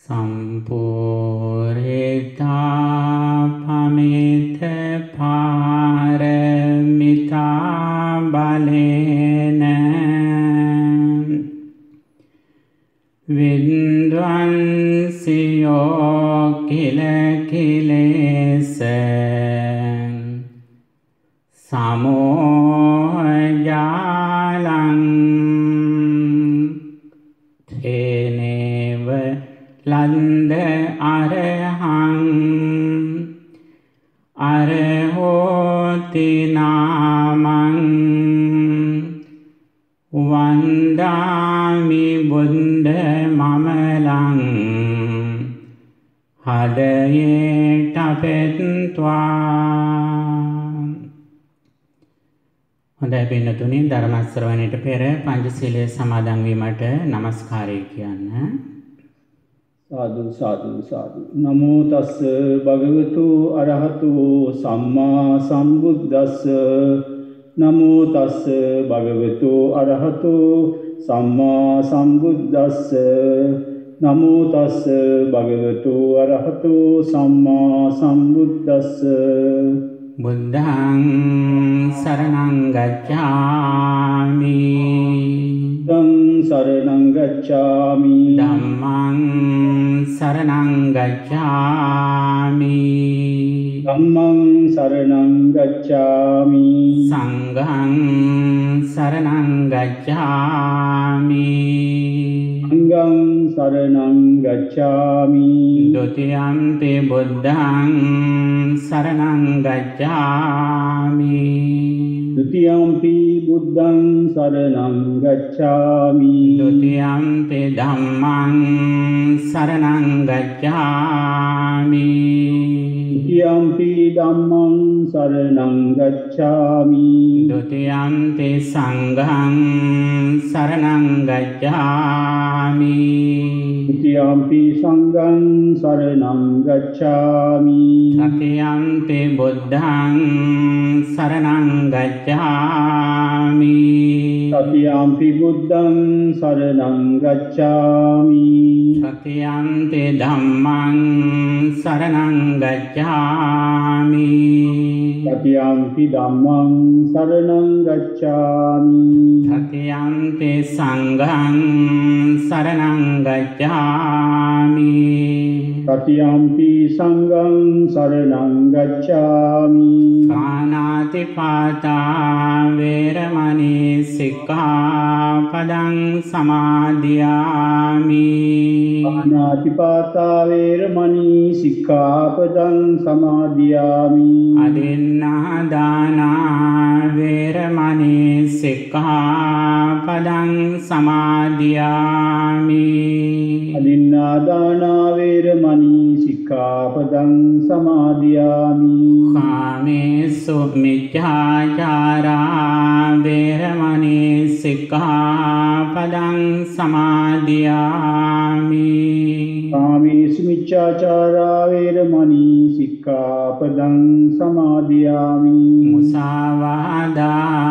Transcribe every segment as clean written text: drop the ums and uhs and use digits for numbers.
Sampurita pamita paramita balena Vindvansiyo kila kilesa Samojalang Teneva Landa arahang arahoti namang Vandami buddha mamalang hadaye tapetwa හොඳයි පින්නතුනි ධර්ම ශ්‍රවණයට පෙර පංචශීලයේ සමාදන් වීමට নমස්කාරය කියන්න. साधु साधु साधु नमो तस् भगवतु अरहतु सम्मा संबुद्दस्स नमो तस् भगवतु अरहतु सम्मा संबुद्दस्स नमो तस् भगवतु अरहतु सम्मा संबुद्दस्स බුද්ධං සරණං ගච්ඡාමි तं शरणं गच्छामि ධම්මං සරණං ගච්ඡාමි धम्मं शरणं गच्छामि සංඝං සරණං ගච්ඡාමි සංඝං शरणं गच्छामि ဒုတိယံ පි බුද්ධං සරණං ගච්ඡාමි ဒုတိယံ පි බුද්ධං शरणं गच्छामि ဒုတိယံ පි ධම්මං සරණං ගච්ඡාමි ဒုတိယံ පි ධම්මං शरणं गच्छामि ဒုတိယံ පි සංඝං සරණං ගච්ඡාමි ဒုတိယံ පි සංඝං शरणं गच्छामि တတိယံ පි බුද්ධං සරණං ගච්ඡාමි တတိယံ පි බුද්ධං शरणं गच्छामि တတိယံ පි ධම්මං සරණං ගච්ඡාමි တတိယံ පි ධම්මං शरणं गच्छामि တတိယံ පි සංඝං සරණං ගච්ඡාමි တတိယံ පි සංඝං शरणं गच्छामि පාණාතිපාතා වේරමණී සික්ඛාපදං සමාදියාමි පාණාතිපාතා වේරමණී සික්ඛාපදං සමාදියාමි අදින්නා දානා වේරමණී සික්ඛාපදං සමාදියාමි අදින්නා දානා වේරමණී සික්ඛාපදං සමාදියාමි කාමේසු මිච්ඡාචාරා වේරමණී සික්ඛාපදං සමාදියාමි කාමේසු මිච්ඡාචාරා වේරමණී සික්ඛාපදං සමාදියාමි මුසාවාදා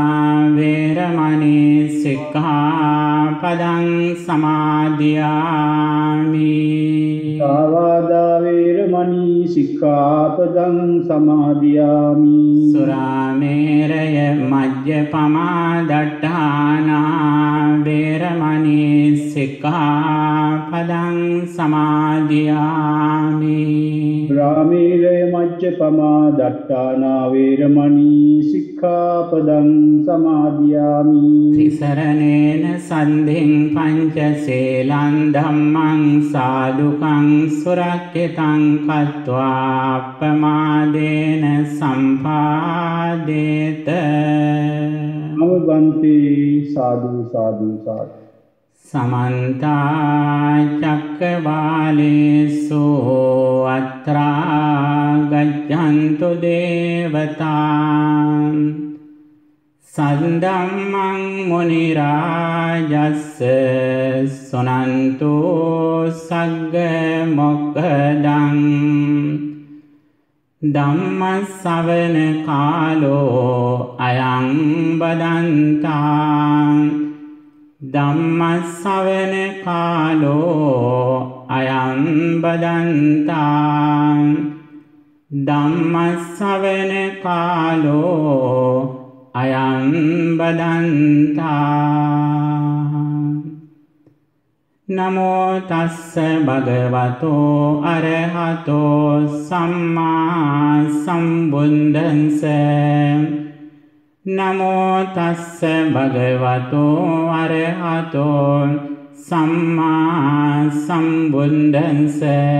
වේරමණී සික්ඛාපදං සමාදියාමි සාවාදා වේරමණී සික්ඛාපදං සමාදියාමි සුරාමේරය මජ්ජපමා දට්ඨානා වේරමණී සික්ඛාපදං සමාදියාමි රාමීරය මජ්ජපමා දට්ඨානා වේරමණී සික්ඛාපදං සමාදියාමි තිසරණේන සන්ධින් පංචශීලං ධම්මං සාදුකං සුරක්ඛිතං කତ୍වා අප්පමාදේන සම්පාදේත අවබන්ති සාදු සාදු සාදු समन्ता चक्रवालेषु अत्रा गच्छन्तु देवता सद्धम्मं मुनिराजस्य सुनन्तु सग्गमोक्खदं ධම්මස්සවන කාලෝ අයං බදන්තා ධම්මස්සවන කාලෝ අයං බදන්තා ධම්මස්සවන කාලෝ අයං බදන්තා නමෝ තස්ස භගවතෝ අරහතෝ සම්මා සම්බුද්දස්ස නමෝ තස්ස භගවතෝ අරහතෝ සම්මා සම්බුද්දස්ස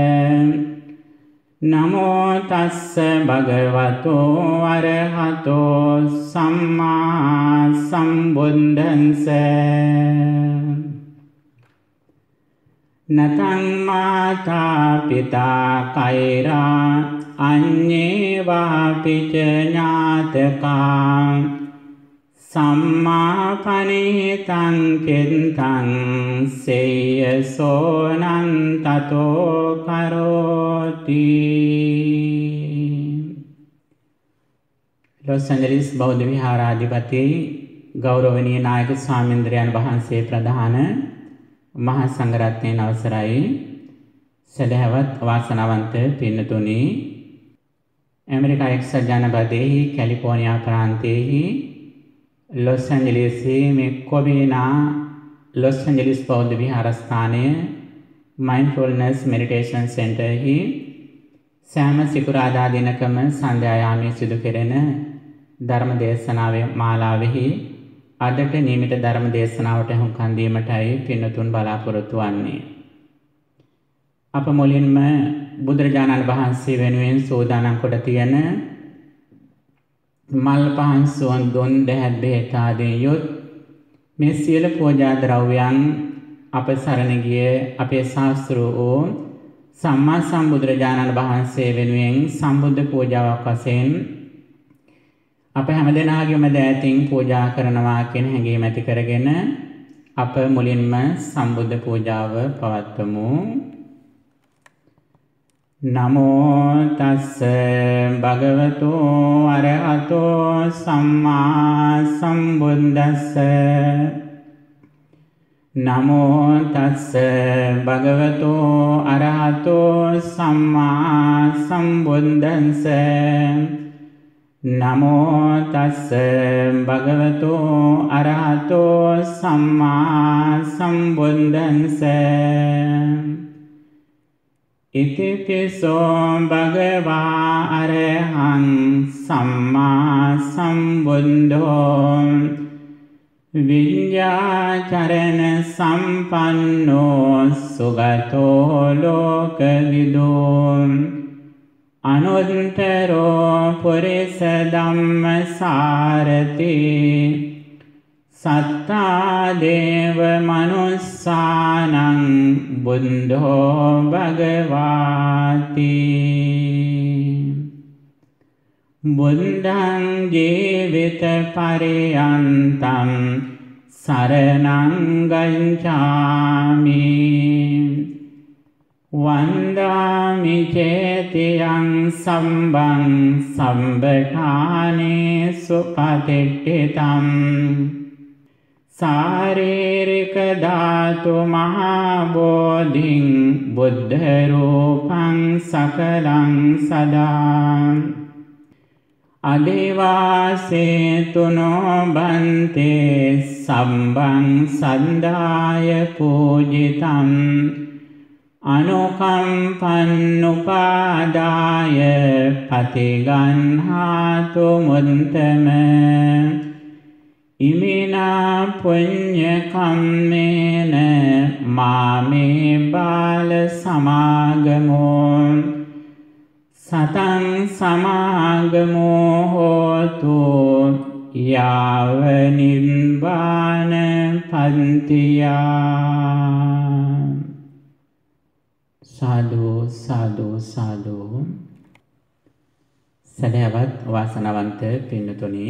නමෝ තස්ස භගවතෝ අරහතෝ සම්මා සම්බුද්දස්ස නතං මාතා පිතා කෛරා අඤ්ඤේ වාපිච ඥාතකා සම්මා පනිතං චින්තං සේයසෝනං තතෝ කරෝති. ලොස් ඇන්ජලිස් බෞද්ධ විහාරාධිපති ගෞරවනීය නායක ස්වාමීන්ද්‍රයන් වහන්සේ ප්‍රධාන මහා සංඝරත්නයන් අවසරයි. සදහවත් වාසනාවන්ත පින්නතුනි, ඇමරිකා එක්සත් ජනපදයේ කැලිෆෝනියා ප්‍රාන්තයේ ලොස් ඇන්ජලිස්යේ මේ කොබිනා ලොස් ඇන්ජලිස් බෞද්ධ විහාරස්ථානයේ මයින්ඩ්ෆුල්නස් මෙඩිටේෂන් සෙන්ටරෙහි සෑම සිකුරාදා දිනකම සන්ධ්‍යා යාමයේ සිදු කෙරෙන ධර්ම දේශනාවේ මාලාවෙහි අදට නියමිත ධර්ම දේශනාවට හුම්කන් දීමටයි පින්නතුන් බලාපොරොත්තු වන්නේ. අප මුලින්ම බුදුරජාණන් වහන්සේ වෙනුවෙන් සෝදානම් කොට තියෙන මල් පහන් සුවඳ දුන් දැහැත් බෙහෙත් ආදී යොත් මේ සියලු පූජා ද්‍රව්‍යයන් අප සරණ ගිය අපේ ශාස්ත්‍රූ වූ සම්මා සම්බුදුරජාණන් වහන්සේ වෙනුවෙන් සම්බුද්ධ පූජාවක් වශයෙන් අප හැමදෙනාගේම දෑතින් පූජා කරනවා කියන හැඟීම ඇති කරගෙන අප මුලින්ම සම්බුද්ධ පූජාව පවත්වමු. නමෝ තස්ස භගවතෝ අරහතෝ සම්මා සම්බුද්දස්ස නමෝ තස්ස භගවතෝ අරහතෝ සම්මා සම්බුද්දස්ස නමෝ තස්ස භගවතෝ අරහතෝ සම්මා සම්බුද්දස්ස ඉතිපිසෝ භගවා අරහං සම්මා සම්බුද්ධෝ විඤ්ඤාචරණ සම්පන්නෝ සුගතෝ ලෝකවිදෝ අනුත්තරෝ පුරිස ධම්මසාරති සත්තා දේව මනුස්සානං බුද්ධෝ භගවාති. බුද්ධං ජීවිත පරියන්තං සරණං ගච්ඡාමි වන්දාමි චේතියං සම්බං සම්බඨානේ සුපතිට්ඨිතං සාරීරික ධාතු මහා බෝධින් බුද්ධ රූපං සකලං සදා අදේවාසේ තුනෝ බන්තේ සම්බං සන්දාය පූජිතං අනුකම්පන්නුපාදාය පතිගන්හාතු මුන්තම ඉමිනා පුඤ්ඤ කම්මේන මාමේ බාල සමාගමෝ සතං සමාගමෝ හෝතු යාව නිබ්බාන පන්තියා. සාදු සාදු සාදු. සදහවත් වාසනාවන්ත පින්නතුනි,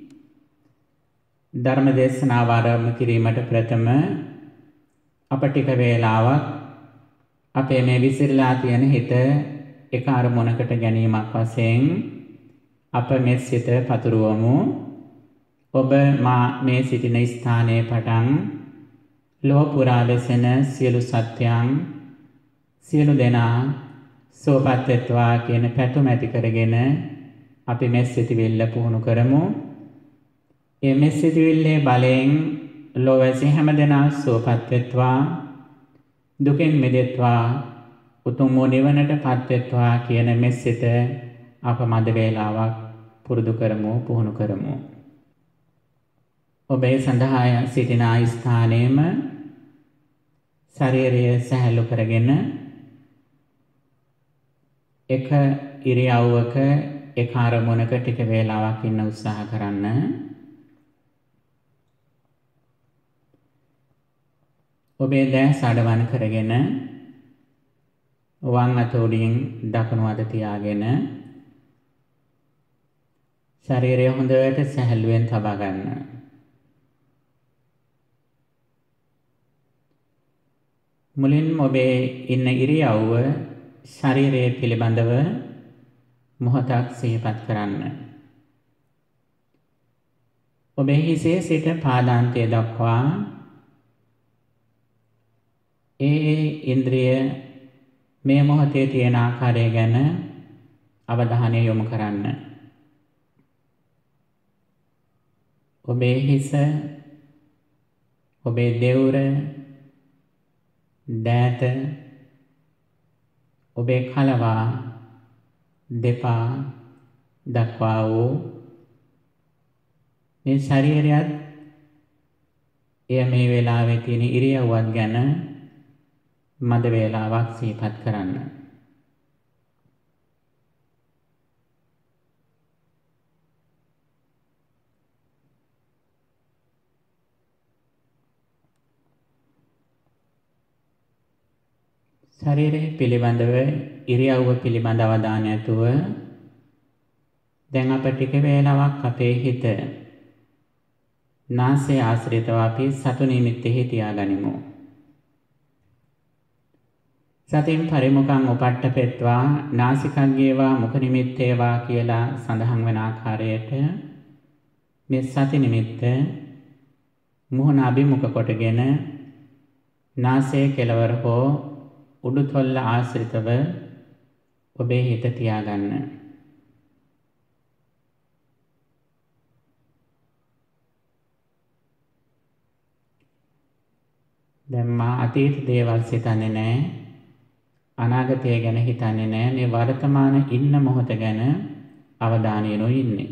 ධර්ම දේශනාව ආරම්භ කිරීමට ප්‍රථම අප ටික වේලාවක් අපේ මේ විසිරලා තියෙන හිත එක අරමුණකට ගැනීමක් වශයෙන් අප මේ සිත පතුරවමු. ඔබ මා මේ සිටින ස්ථානයේ පටන් ලොව පුරා වෙසෙන සියලු සත්‍යයන් සියලු දෙනා සුවපත් වෙත්වා කියන පැතුම ඇති කරගෙන අපි මෙත් සිතිවිල්ල පුහුණු කරමු. මේ මෙත් සිතිවිල්ලේ බලයෙන් ලොවැසි හැම දෙනා සුවපත් වෙත්වා, දුකෙන් මිදෙත්වා, උතුම් වූ නිවනටපත් වෙත්වා කියන මෙත් සිත අප මද වේලාවක් පුරුදු කරමු, පුහුණු කරමු. ඔබේ සඳහා සිටින ස්ථානයේම ශරීරය සැහැල්ලු කරගෙන එක ඉරියව්වක එක අරමුණක ටික වේලාවක් ඉන්න උත්සාහ කරන්න. ඔබේ දැස් අඩවන් කරගෙන වම් අත උඩින් දකුණු අත තියාගෙන ශරීරය හොඳට සැහැල්ලුවෙන් තබා ගන්න. මුලින්ම ඔබේ ඉන්න ඉරියව්ව ශරීරය පිළිබඳව මොහොතක් සිහිපත් කරන්න. ඔබේ හිසේ සිට පාදාන්තය දක්වා ඉන්ද්‍රිය මේ මොහොතේ තියෙන ආකාරය ගැන අවධානය යොමු කරන්න. ඔබේ හිස, ඔබේ දෙවුර, දෑත, ඔබේ කලවා, දෙපා දක්වා වූ මේ ශරීරයත් එය මේ වෙලාවේ තියෙන ඉරියව්වත් ගැන මද වේලාවක් සිහිපත් කරන්න. ශරීරය පිළිබඳව ඉරියව්ව පිළිබඳ අවධානය ඇතුව දැන් අප ටික වේලාවක් අපේ හිත නාසය ආශ්‍රිතව අපි සතු නිමිත්තෙහි තියාගනිමු. සතින් පරිමුඛං උපට්ඨපෙත්වා නාසිකග්ගේවා මුඛ නිමිත්තේවා කියලා සඳහන් වන ආකාරයට මේ සති නිමිත්ත මුහුණ අභිමුඛ කොටගෙන නාසයේ කෙළවර හෝ උඩුතොල්ල ආශ්‍රිතව ඔබේ හිත තියාගන්න. දැන් මා අතීත දේවල් සිතන්නේ නැහැ, අනාගතය ගැන හිතන්නේ නැහැ. මේ වර්තමාන ඉන්න මොහොත ගැන අවධානයෙන් ඉන්නේ.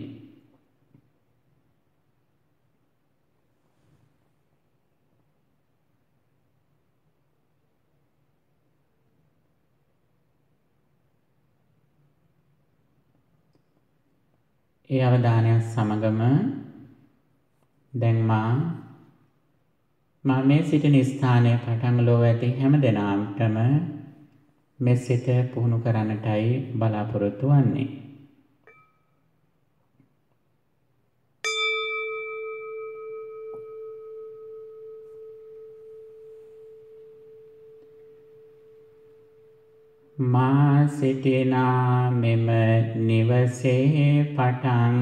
ඒ අවධානය සමගම දැන් මා මේ සිටින ස්ථානයේ පටන් ලොව ඇති හැම දෙනාටම මේ සිත පුහුණු කරන්නටයි බලාපොරොත්තු වන්නේ. මා සිටිනා මෙම නිවසේ පටන්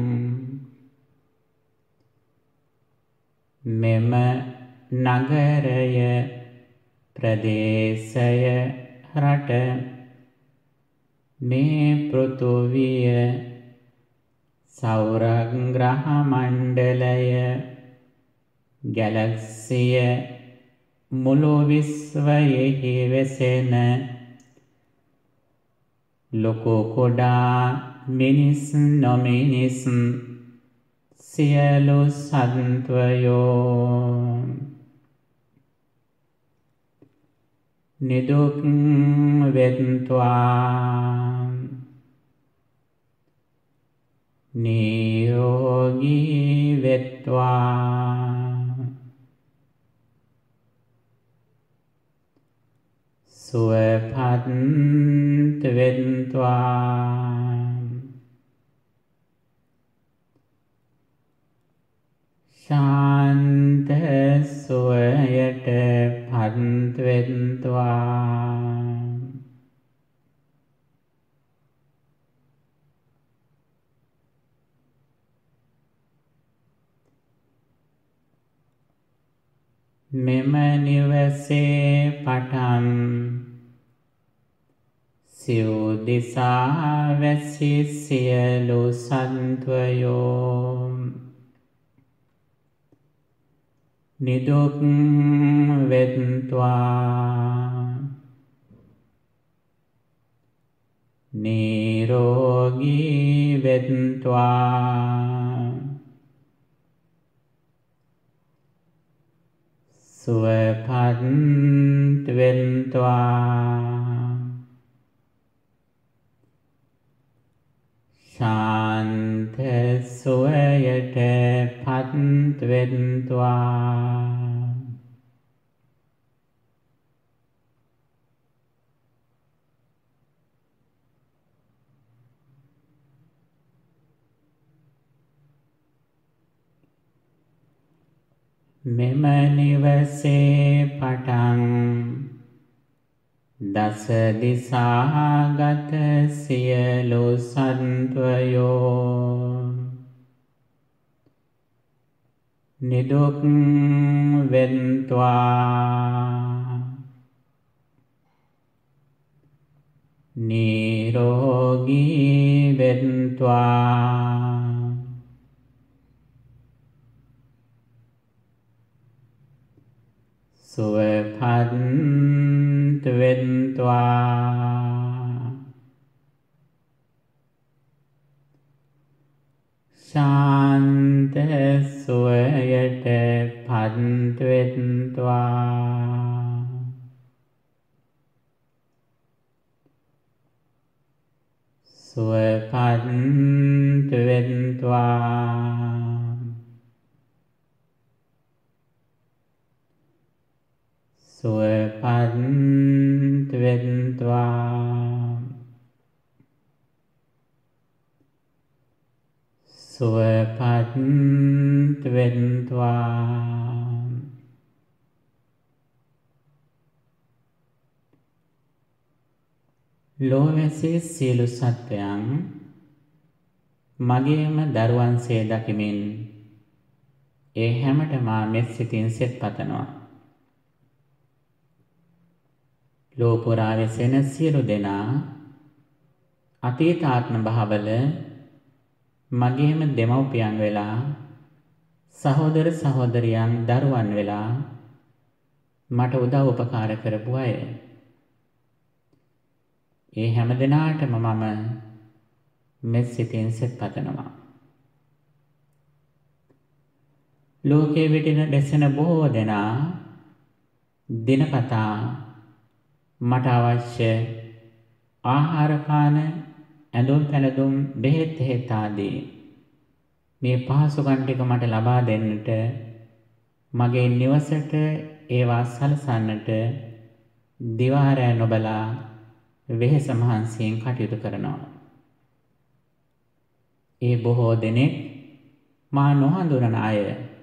මෙම නගරය, ප්‍රදේශය, රට, මේ පෘථුවිය, සෞරග්‍රහ මණ්ඩලය, ගැලක්සිය, මුළු විශ්වයෙහි වෙසෙන ලොකු කුඩා මිනිස් නොමිනිස් සියලු සත්වයෝ නිදුක් වෙත්වා, නිරෝගී වෙත්වා, සුවපත් වෙත්වා, ශාන්ත සුවයට පත් වෙත්වා, මෙම නිවසේ පටන් සිව් දිසා වැසි සියලු සත්වයෝ නිදුක් වෙත්වා නිරෝගී වෙත්වා සුවපත් වෙත්වා ශාන්ත සුවයට පත් වෙත්වා මෙම නිවසේ පටන් දස දිසාගත සියලු සත්වයෝ නිදුක් වෙත්වා නිරෝගී වෙත්වා සුවපත් වෙත්වා ශාන්ත සුවයට පත් වෙත්වා සුවපත් වෙත්වා සුවපත් වෙත්වා සුවපත් වෙත්වා ලෝවැසි සියලු සත්වයන් මගේම දරුවන්සේ දකිමින් ඒ හැමට මා මෙත් සිතින් සෙත් පතනවා. ලෝපුරා වෙසෙන සියලු දෙනා අතීත ආත්ම භාවවල මගේම දෙමව්පියන් වෙලා සහෝදර සහෝදරියන් දරුවන් වෙලා මට උදව් උපකාර කරපු අය. ඒ හැම දෙනාටම මම මෙත් සිතින් සෙත් පතනවා. ලෝකයේ විටින දැසෙන බොහෝ දෙනා දිනපතා මට අවශ්‍ය ආහාර පාන ඇඳුම් පැළඳුම් බෙහෙත් හේත් ආදී මේ පහසුකම් ටික මට ලබා දෙන්නට මගේ නිවසට ඒවා සලසන්නට දිවා රැ නොබලා වෙහෙස මහන්සියෙන් කටයුතු කරනවා. ඒ බොහෝ දෙනෙක් මා නොහඳුනන අය.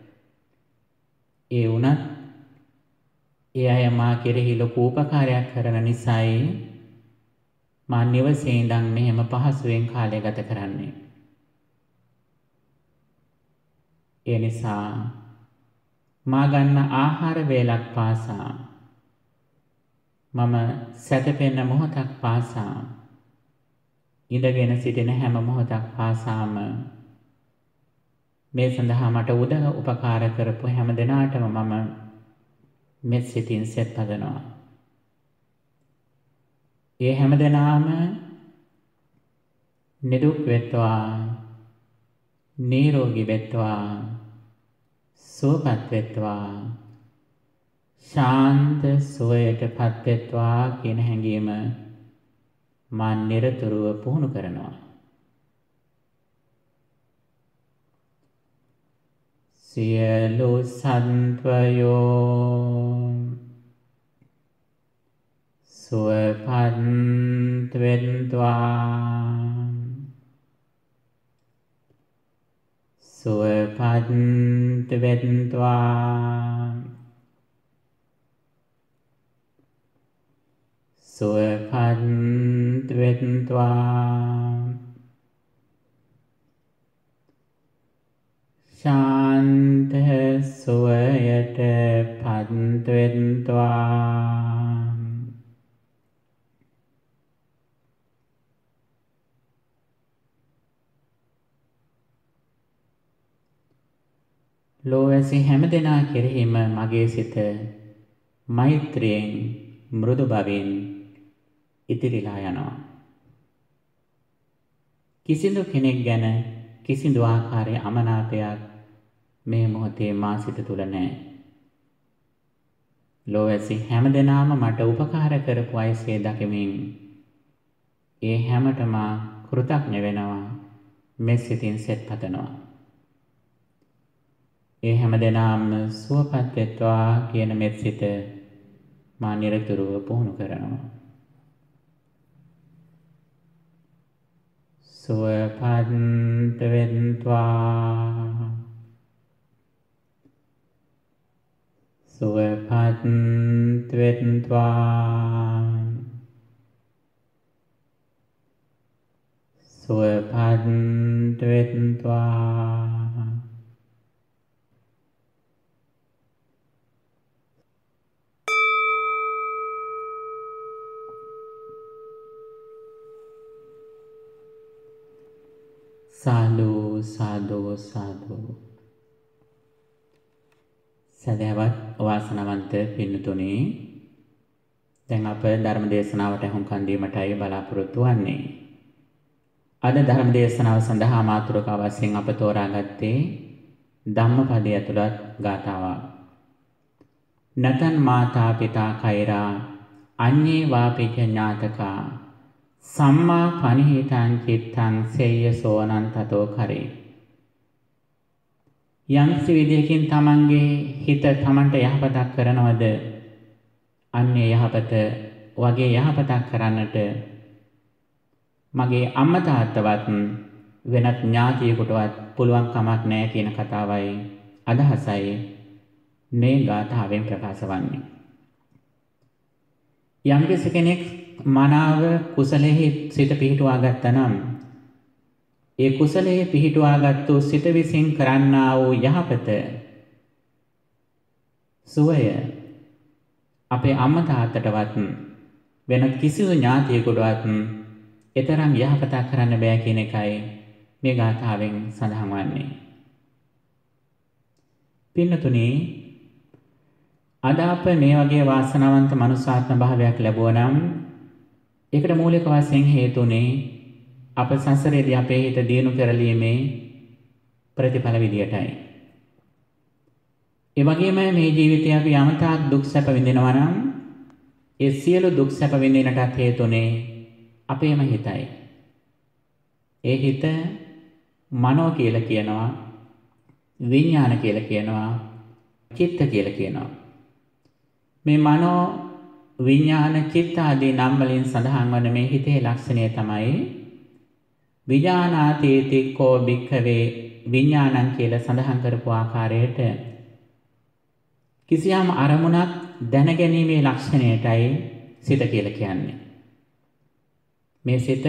ඒ වුණත් ඒ අය මා කෙරෙහි ලොකු උපකාරයක් කරන නිසායි මා නිවසේ ඉඳන් මෙහෙම පහසුවෙන් කාලය ගත කරන්නේ. ඒ නිසා මා ගන්න ආහාර වේලක් පාසා මම සැතපෙන මොහොතක් පාසා ඉඳගෙන සිටින හැම මොහොතක් පාසාම මේ සඳහා මට උදව් උපකාර කරපු හැම දෙනාටම මම මෙත් සිතින් සෙත් පතනවා. ඒ හැම දෙනාම නිදුක් වෙත්වා, නිරෝගී වෙත්වා, සුවපත් වෙත්වා, ශාන්ත සුවයට පත් වෙත්වා කියන හැඟීම මා නිරතුරුව පුහුණු කරනවා. සියලු සත්වයෝ සුවපත් වෙත්වා, සුවපත් වෙත්වා, සුවපත් වෙත්වා, ශාන්ත සුවයට පත් ලෝවැසි හැම දෙනා කෙරෙහිම මගේ සිත මෛත්‍රියෙන් මෘදු බවින් ඉතිරිලා යනවා. කිසිදු කෙනෙක් ගැන කිසිදු ආකාරයේ අමනාපයක් මේ මොහොතේ මා සිත තුළ නැහැ. ලෝවැසි හැම දෙනාම මට උපකාර කරපු අයසේ දකිමින් ඒ හැමට මා කෘතඥ වෙනවා, මෙත් සිතින් සෙත් පතනවා. ඒ හැම දෙනාම සුවපත් වෙත්වා කියන මෙත් සිත මා නිරතුරුව පුහුණු කරනවා. සුවපත් වෙත්වා, සුවපත් වෙත්වා, සුවපත් වෙත්වා. සාදු සාදු සාදු. සදහවත් වාසනාවන්ත පින්නතුනි, දැන් අප ධර්ම දේශනාවට අහුම්කන් දීමටයි බලාපොරොත්තු වෙන්නේ. අද ධර්ම දේශනාව සඳහා මාතෘකාව වශයෙන් අප තෝරාගත්තේ ධම්මපදයේ ඇතුළත් ගාථාවක්. නතන් මාතා පිතා කෛරා අඤ්ඤේ වාපිච ඥාතකා සම්මා පනිහිතං චිත්තං සේය සෝනං තතෝ කරේ. යම්සි විදියකින් තමන්ගේ හිත තමන්ට යහපතක් කරනවද, අන්නේ යහපත වගේ යහපතක් කරන්නට මගේ අම්මා තාත්තවත් වෙනත් ඥාතියෙකුටවත් පුළුවන් කමක් නැහැ කියන කතාවයි අදහසයි මේ ගාථාවෙන් ප්‍රකාශ වන්නේ. යම්කිසි කෙනෙක් මනාව කුසලෙහි සිත පිහිටුවා ගත්තා නම් ඒ කුසලයේ පිහිටුවාගත්තු සිත විසින් කරන්නා වූ යහපත සුවය අපේ අම්මා තාත්තටවත් වෙනත් කිසිදු ඥාතියෙකුටවත් එතරම් යහපතක් කරන්න බෑ කියන එකයි මේ ගාථාවෙන් සඳහන් වන්නේ. පින්නතුනි, අද අප මේ වගේ වාසනාවන්ත මනුෂ්‍යාත්ම භාවයක් ලැබුවා නම් ඒකට මූලික වශයෙන් හේතුනේ අප සංසාරයේදී අපේ හිත දියුණු කරලීමේ ප්‍රතිඵල විදියටයි. ඒ වගේම මේ ජීවිතයේ අපි යමතාක් දුක් සැප විඳිනවා නම් ඒ සියලු දුක් සැප විඳිනටත් හේතුනේ අපේම හිතයි. ඒ හිත මනෝ කියලා කියනවා, විඥාන කියලා කියනවා, චිත්ත කියලා කියනවා. මේ මනෝ විඥාන චිත්ත ආදී නම් වලින් සඳහන් වන මේ හිතේ ලක්ෂණය තමයි විඥානාතීති කෝ භික්ඛවේ විඥානං කියලා සඳහන් කරපු ආකාරයට කිසියම් අරමුණක් දැනගැනීමේ ලක්ෂණයටයි සිත කියලා කියන්නේ. මේ සිත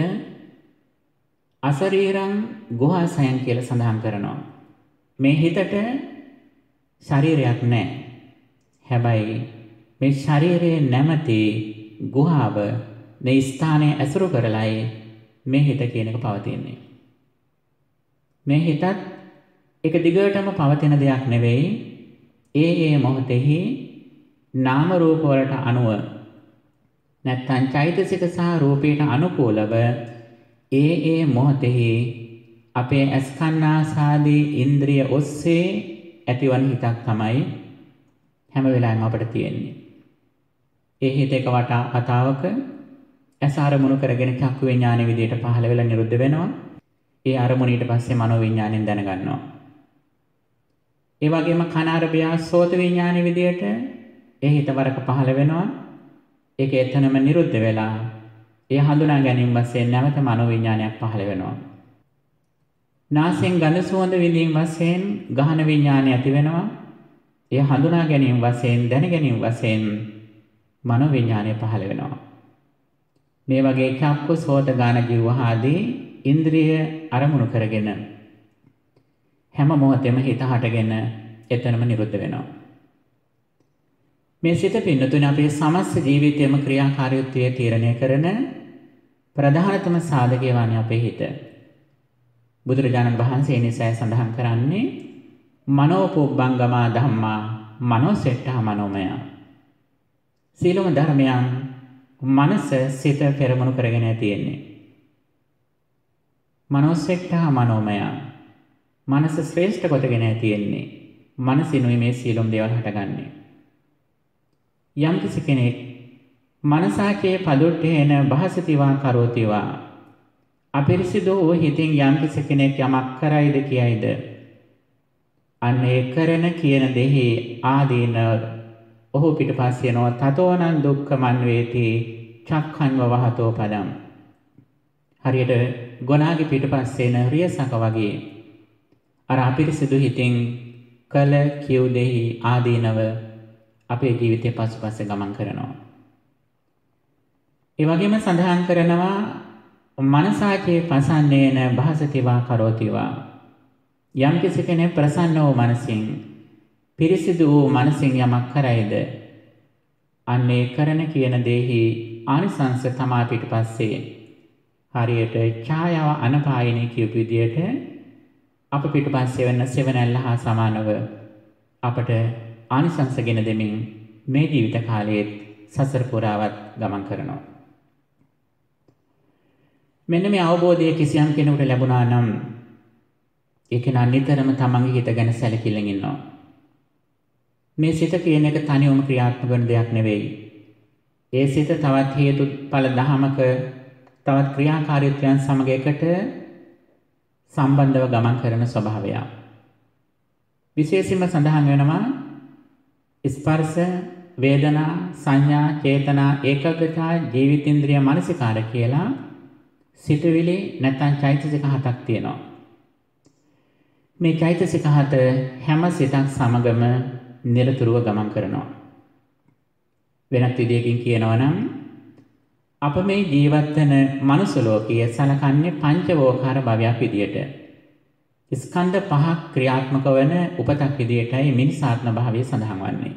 අශරීරං ගුහාසයන් කියලා සඳහන් කරනවා. මේ හිතට ශරීරයක් නැහැ. හැබැයි මේ ශරීරයේ නැමැති ගුහාව මේ ස්ථානයේ ඇසුරු කරලයි මේ හිත කියන එක පවතින්නේ. මේ හිතත් එක දිගටම පවතින දෙයක් නෙවෙයි. ඒ මොහොතෙහි නාම රූප වලට අනුව නැත්නම් චෛතසික සහ රූපයට අනුකූලව ඒ මොහොතෙහි අපේ අස්කන්නාසාදී ඉන්ද්‍රිය ඔස්සේ ඇතිවන හිතක් තමයි හැම වෙලාවෙම අපිට තියෙන්නේ. ඒ හිත එක වතාවක ඇස අරමුණු කරගෙන චක්කු විඥාන විදියට පහළ වෙලා නිරුද්ධ වෙනවා. ඒ අරමුණ ඊට පස්සේ මනෝ විඥාණයෙන් දැනගන්නවා. ඒ වගේම කන අරබය සෝත විඥාන විදියට ඒ හිත වරක පහළ වෙනවා. ඒක එතනම නිරුද්ධ වෙලා ඒ හඳුනා ගැනීම වශයෙන් නැවත මනෝ විඥානයක් පහළ වෙනවා. නාසයෙන් ගඳ සුවඳ විඳීම වශයෙන් ගහන විඥානය ඇති වෙනවා. ඒ හඳුනා ගැනීම වශයෙන් දැන ගැනීම වශයෙන් මනෝ විඥානය පහළ වෙනවා. මේ වගේ චක්කු සෝත ගාන ජීව ආදී ඉන්ද්‍රිය අරමුණු කරගෙන හැම මොහොතෙම හිත හටගෙන එතනම නිරුද්ධ වෙනවා. මේ සිත පින්නතුනේ අපේ සමස්ත ජීවිතයේම ක්‍රියාකාරීත්වය තීරණය කරන ප්‍රධානතම සාධකය වන්නේ අපේ හිත. බුදුරජාණන් වහන්සේ නිසා සඳහන් කරන්නේ මනෝපුබ්බංගමා ධම්මා මනෝසෙට්ඨා මනෝමය. සීලම ධර්මයන් මනස සිත පෙරමුණු කරගෙන තියෙන්නේ. මනෝසෙට්ඨා මනෝමය. මනස ශ්‍රේෂ්ඨ කොටගෙන තියෙන්නේ. මනසිනුයි මේ සීලම් දේවල් හටගන්නේ. යම් කිසි කෙනෙක් මනසාචේ පදුට්ඨේන භාසතිවා කරෝතිවා අපිරිසිදු වූ හිතින් යම් කිසි කෙනෙක් යමක් කරයිද කියයිද අන්න ඒ කරන කියන දෙහි ආදීන ඔහු පිටපස්ස යනවා තතෝනං දුක්ඛමන් වේති චක්ඛන්ව වහතෝ පදම්. හරියට ගොනාගේ පිටපස්සේ එන රියසක වගේ අර අපිරිසිදු හිතින් කල කියු දෙහි ආදීනව අපේ ජීවිතේ පසුපස්සේ ගමන් කරනවා. ඒ වගේම සඳහන් කරනවා මනසාචේ පසන්නේන භාසතිවා කරෝතිවා. යම් කිසි කෙනෙක් ප්‍රසන්න වූ මනසින් පිරිසිදු වූ මනසින් යමක් කරයිද අන්නේ කරන කියන දෙහි ආනිසංස තමා පිටපස්සේ හරියට ඡායාව අනපායිනේ කියපු විදියට අප පිටපස්සේ වෙන සෙවණැල්ල හා සමානව අපට ආනිසංසගෙන දෙමින් මේ ජීවිත කාලයේ සසර පුරාවත් ගමන් කරනවා. මෙන්න මේ අවබෝධය කිසියම් කෙනෙකුට ලැබුණා නම් ඒක නිතරම තමන්ගේ හිත ගැන සැලකිල්ලෙන් ඉන්නවා. මේ සිත කියන එක තනියම ක්‍රියාත්මක වෙන දෙයක් නෙවෙයි. ඒ සිත තවත් හේතුඵල දහමක තවත් ක්‍රියාකාරීත්වයන් සමග එකට සම්බන්ධව ගමන් කරන ස්වභාවය. විශේෂයෙන්ම සඳහන් වෙනවා ස්පර්ශ, වේදනා, සංඥා, චේතනා, ඒකාග්‍රතා, ජීවිතේන්ද්‍රිය, මානසිකාර කියලා සිතුවිලි නැත්නම් චෛතසික හතක් තියෙනවා. මේ චෛතසික හත හැම සිතක් සමගම නිරතුරුව ගමන් කරනවා. වෙනත් විදියකින් කියනවා නම් අප මේ ජීවත් වෙන මනුස්ස ලෝකයේ සලකන්නේ පංචවෝකාර භවයක් විදියට. ස්කන්ධ පහක් ක්‍රියාත්මක වන උපතක් විදියටයි මිනිසාත්ම භාවය සඳහන් වන්නේ.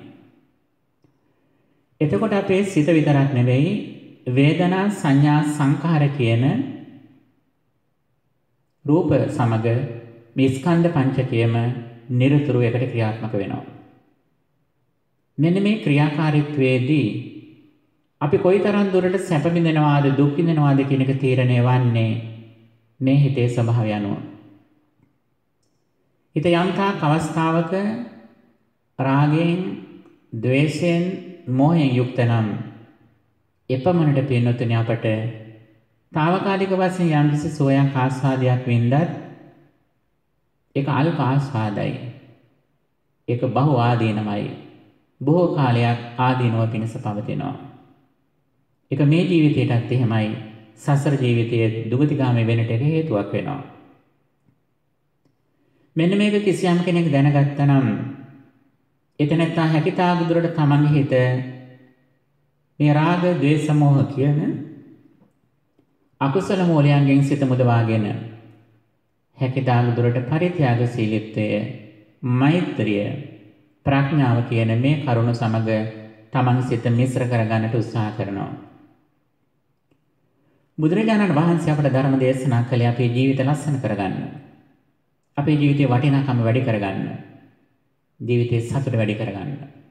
එතකොට අපේ සිත විතරක් නෙවෙයි වේදනා, සංඥා, සංඛාර කියන රූප සමග මේ ස්කන්ධ පංචකයම නිරතුරුව එකට ක්‍රියාත්මක වෙනවා. මෙන්න මේ ක්‍රියාකාරීත්වයේදී අපි කොයිතරම් දුරට සැප විඳිනවාද දුක් විඳිනවාද කියන එක තීරණය වන්නේ මේ හිතේ ස්වභාවය අනුව. හිත යම්තාක් අවස්ථාවක රාගයෙන්, ද්වේෂයෙන්, මෝහයෙන් යුක්ත නම් එපමණට පින්නතුනේ අපට తాවකාලික වශයෙන් යම්කිසි සෝයක් ආස්වාදයක් වින්දත් ඒක අල්ප ආස්වාදයි. ඒක බහු ආදීනමයි. බොහෝ කාලයක් ආදීනව පිණිස පවතිනවා. ඒක මේ ජීවිතයටත් එහෙමයි. සසර ජීවිතයේ දුගතිගාමී වෙන්නට හේතුවක් වෙනවා. මෙන්න මේක කිසියම් කෙනෙක් දැනගත්තා නම් එතනත්ත හැකිතාක් දුරට තමන්ගේ හිත මේ රාග, ද්වේෂ, මෝහ කියන අකුසල මූලයන්ගෙන් සිත මුදවාගෙන හැකිතාක් දුරට පරිත්‍යාගශීලීත්වය, මෛත්‍රිය, ප්‍රඥාව කියන මේ කරුණු සමග තමන්ගේ සිත මිශ්‍ර කරගන්නට උත්සාහ කරනවා. බුදුරජාණන් වහන්සේ අපට ධර්ම දේශනා කළේ අපේ ජීවිත ලස්සන කරගන්න. අපේ ජීවිතේ වටිනාකම වැඩි කරගන්න. ජීවිතේ සතුට වැඩි කරගන්න.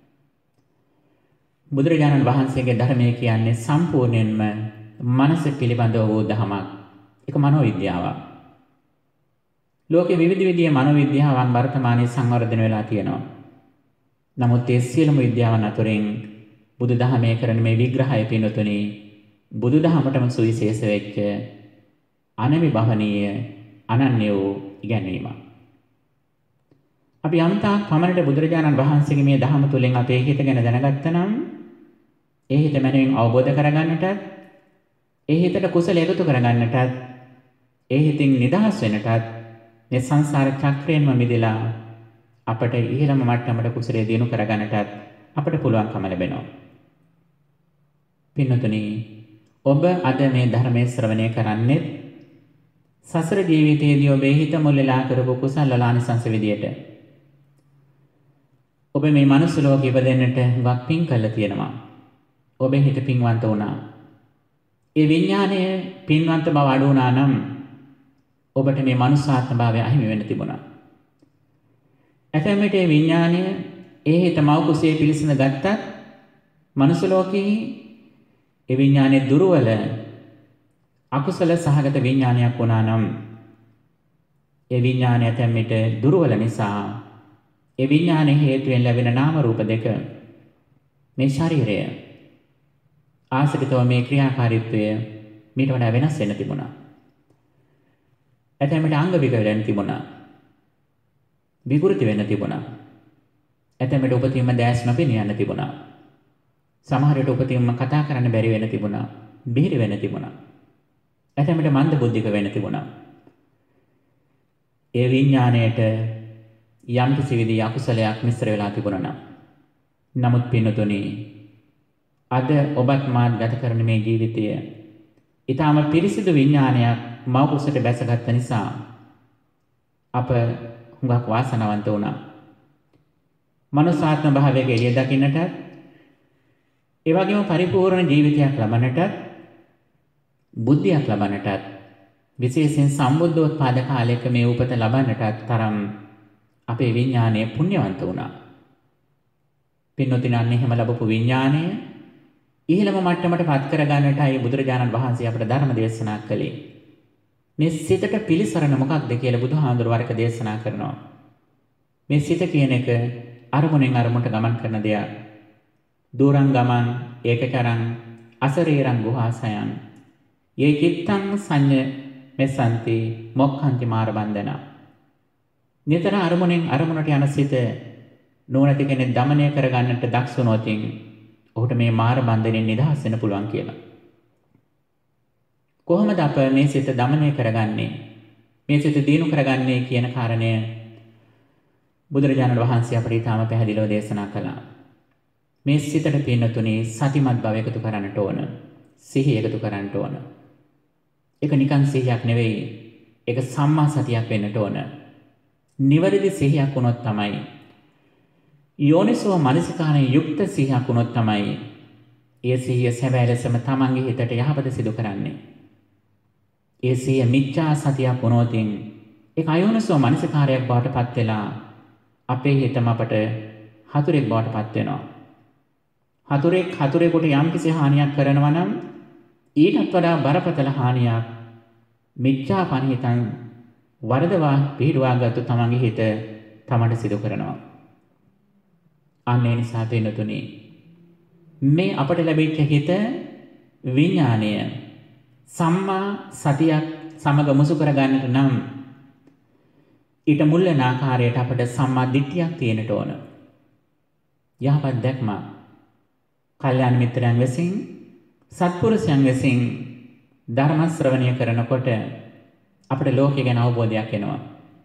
බුදුරජාණන් වහන්සේගේ ධර්මය කියන්නේ සම්පූර්ණයෙන්ම මනස පිළිබඳව වූ ධමයක්. ඒක මනෝවිද්‍යාවක්. ලෝකේ විවිධ විදිහේ මනෝවිද්‍යාවන් වර්තමානයේ සංවර්ධනය වෙලා තියෙනවා. නමුත් ඒ සියලුම විද්‍යාවන් අතරින් බුදුදහමේ කරන මේ විග්‍රහය පිනතුනි බුදුදහමටම සුවිශේෂ වෙච්ච අනවිභවනීය අනන්‍ය වූ ඉගැන්වීමක්. අපි යම්තාක් පමණට බුදුරජාණන් වහන්සේගේ මේ ධහම තුළින් අපේ හිත ගැන දැනගත්තා නම් ඒ හිත මනමින් අවබෝධ කරගන්නටත් ඒ හිතට කුසල එකතු කරගන්නටත් ඒ හිතින් නිදහස් වෙන්නටත් මේ සංසාර චක්‍රයෙන්ම මිදලා අපට ඉහළම මට්ටමට කුසලයේ දිනු කරගන්නටත් අපට පුළුවන්කම ලැබෙනවා. පින්නතුනි, ඔබ අද මේ ධර්මයේ ශ්‍රවණය කරන්නේ සසර ජීවිතයේදී ඔබේ හිත මුල්ලලා කරපු කුසල වලානිසංස විදියට. ඔබ මේ මනුස්ස ලෝකෙ ඉපදෙන්නට වක් පින් කළා තියෙනවා. ඔබේ හිත පින්වන්ත වුණා. ඒ විඥානය පින්වන්ත බව අඩු වුණා නම් ඔබට මේ මනුස්සාත්ම භාවය අහිමි වෙන්න තිබුණා. ඇතැම් විට විඥානය ඒ හිත මව කුසේ පිළිසඳ ගත්තත් මනුස්ස ලෝකයේ ඒ විඥානයේ දුර්වල අකුසල සහගත විඥානයක් වුණා නම් ඒ විඥානය ඇතැම් විට දුර්වල නිසා ඒ විඥානයේ හේතුවෙන් ලැබෙන නාම රූප දෙක මේ ශරීරය ආශ්‍රිතව මේ ක්‍රියාකාරීත්වය මීට වඩා වෙනස් වෙන්න තිබුණා. ඇතැම් විට අංග විකල වෙන්න තිබුණා. විකෘති වෙන්න තිබුණා. ඇතැම් විට උපතින්ම දැස් නොපෙනී යන්න තිබුණා. සමහර විට උපතින්ම කතා කරන්න බැරි වෙන්න තිබුණා. බිහිරි වෙන්න තිබුණා. ඇතැම් විට මන්ද බුද්ධික වෙන්න තිබුණා. ඒ විඥාණයට යම් කිසි විදිහේ අකුසලයක් මිශ්‍ර වෙලා තිබුණා නම් නමුත් පින්නතුනි අද ඔබත් මාත් ගත කරන මේ ජීවිතය ඊටාම පිරිසිදු විඥානයක් මව කුසට බැසගත් නිසා අප හුඟක් වාසනාවන්ත වුණා. මනුසාත්ම භාවයක එළිය දකින්නට ඒ වගේම පරිපූර්ණ ජීවිතයක් ලබන්නට බුද්ධියක් ලබන්නට විශේෂයෙන් සම්බුද්ධෝත්පාද කාලයක මේ උපත ලබන්නට තරම් අපේ විඥානය පුණ්‍යවන්ත වුණා. පින්නොතින් අන්න එහෙම ලැබපු විඥානය ඉහළම මට්ටමට පත් කර ගන්නටයි බුදුරජාණන් වහන්සේ අපට ධර්ම දේශනා කළේ. මේ සිතට පිළිසරණ මොකක්ද කියලා බුදුහාමුදුරුවෝ වරක දේශනා කරනවා. මේ සිත කියන එක අරමුණෙන් අරමුණට ගමන් කරන දෙයක්. දූරං ගමන් ඒකචරං අසරීරං ගුහාසයන් යේ කිත්තං සංඤ මෙසන්ති මොක්ඛන්ති මාර බන්ධන. නිතර අරමුණෙන් අරමුණට යන සිත නොනැති කෙනෙක් দমনය කරගන්නට දක්ෂ වුණොත් ඔහුට මේ මාර බන්ධනෙන් නිදහස් වෙන්න පුළුවන් කියලා. කොහොමද අප මේ සිත দমনය කරගන්නේ? මේ සිත දිනු කරගන්නේ කියන කාරණය බුදුරජාණන් වහන්සේ අපට ඊටාම පැහැදිලිව දේශනා කළා. මේ සිතට පින්නතුනි සතිමත් බව එකතු කරන්නට ඕන. සිහිය එකතු කරන්නට ඕන. ඒක නිකන් සිහියක් නෙවෙයි. ඒක සම්මා සතියක් වෙන්නට ඕන. නිවැරදි සිහියක් වුණොත් තමයි යෝනිසෝ මනසිකාරයෙන් යුක්ත සිහියක් වුණොත් තමයි ඒ සිහිය සැබෑ ලෙසම තමන්ගේ හිතට යහපත සිදු කරන්නේ. ඒ සිහිය මිච්ඡා සතියක් වුණොත් ඒක අයෝනිසෝ මනසිකාරයක් බවට පත් වෙලා අපේ හිතම අපට හතුරෙක් බවට පත් වෙනවා. හතුරෙකුට යම්කිසි හානියක් කරනවා නම් ඊටත් වඩා බරපතල හානියක් මිච්ඡා පනිහිතන් වරදවා පිළිවාගත්තු තමන්ගේ හිත තමන්ට සිදු කරනවා. අන්න ඒ නිසා පින්නතුනි මේ අපට ලැබිච්ච හිත විඥාණය සම්මා සතියක් සමග මුසු කරගන්නට නම් ඊට මුල් වෙන ආකාරයට අපට සම්මා දිට්ඨියක් තියෙන්නට ඕන. යහපත් දැක්ම කල්යාණ මිත්‍රයන් විසින් සත්පුරුෂයන් විසින් ධර්ම ශ්‍රවණය කරනකොට අපට ලෝකය ගැන අවබෝධයක් එනවා.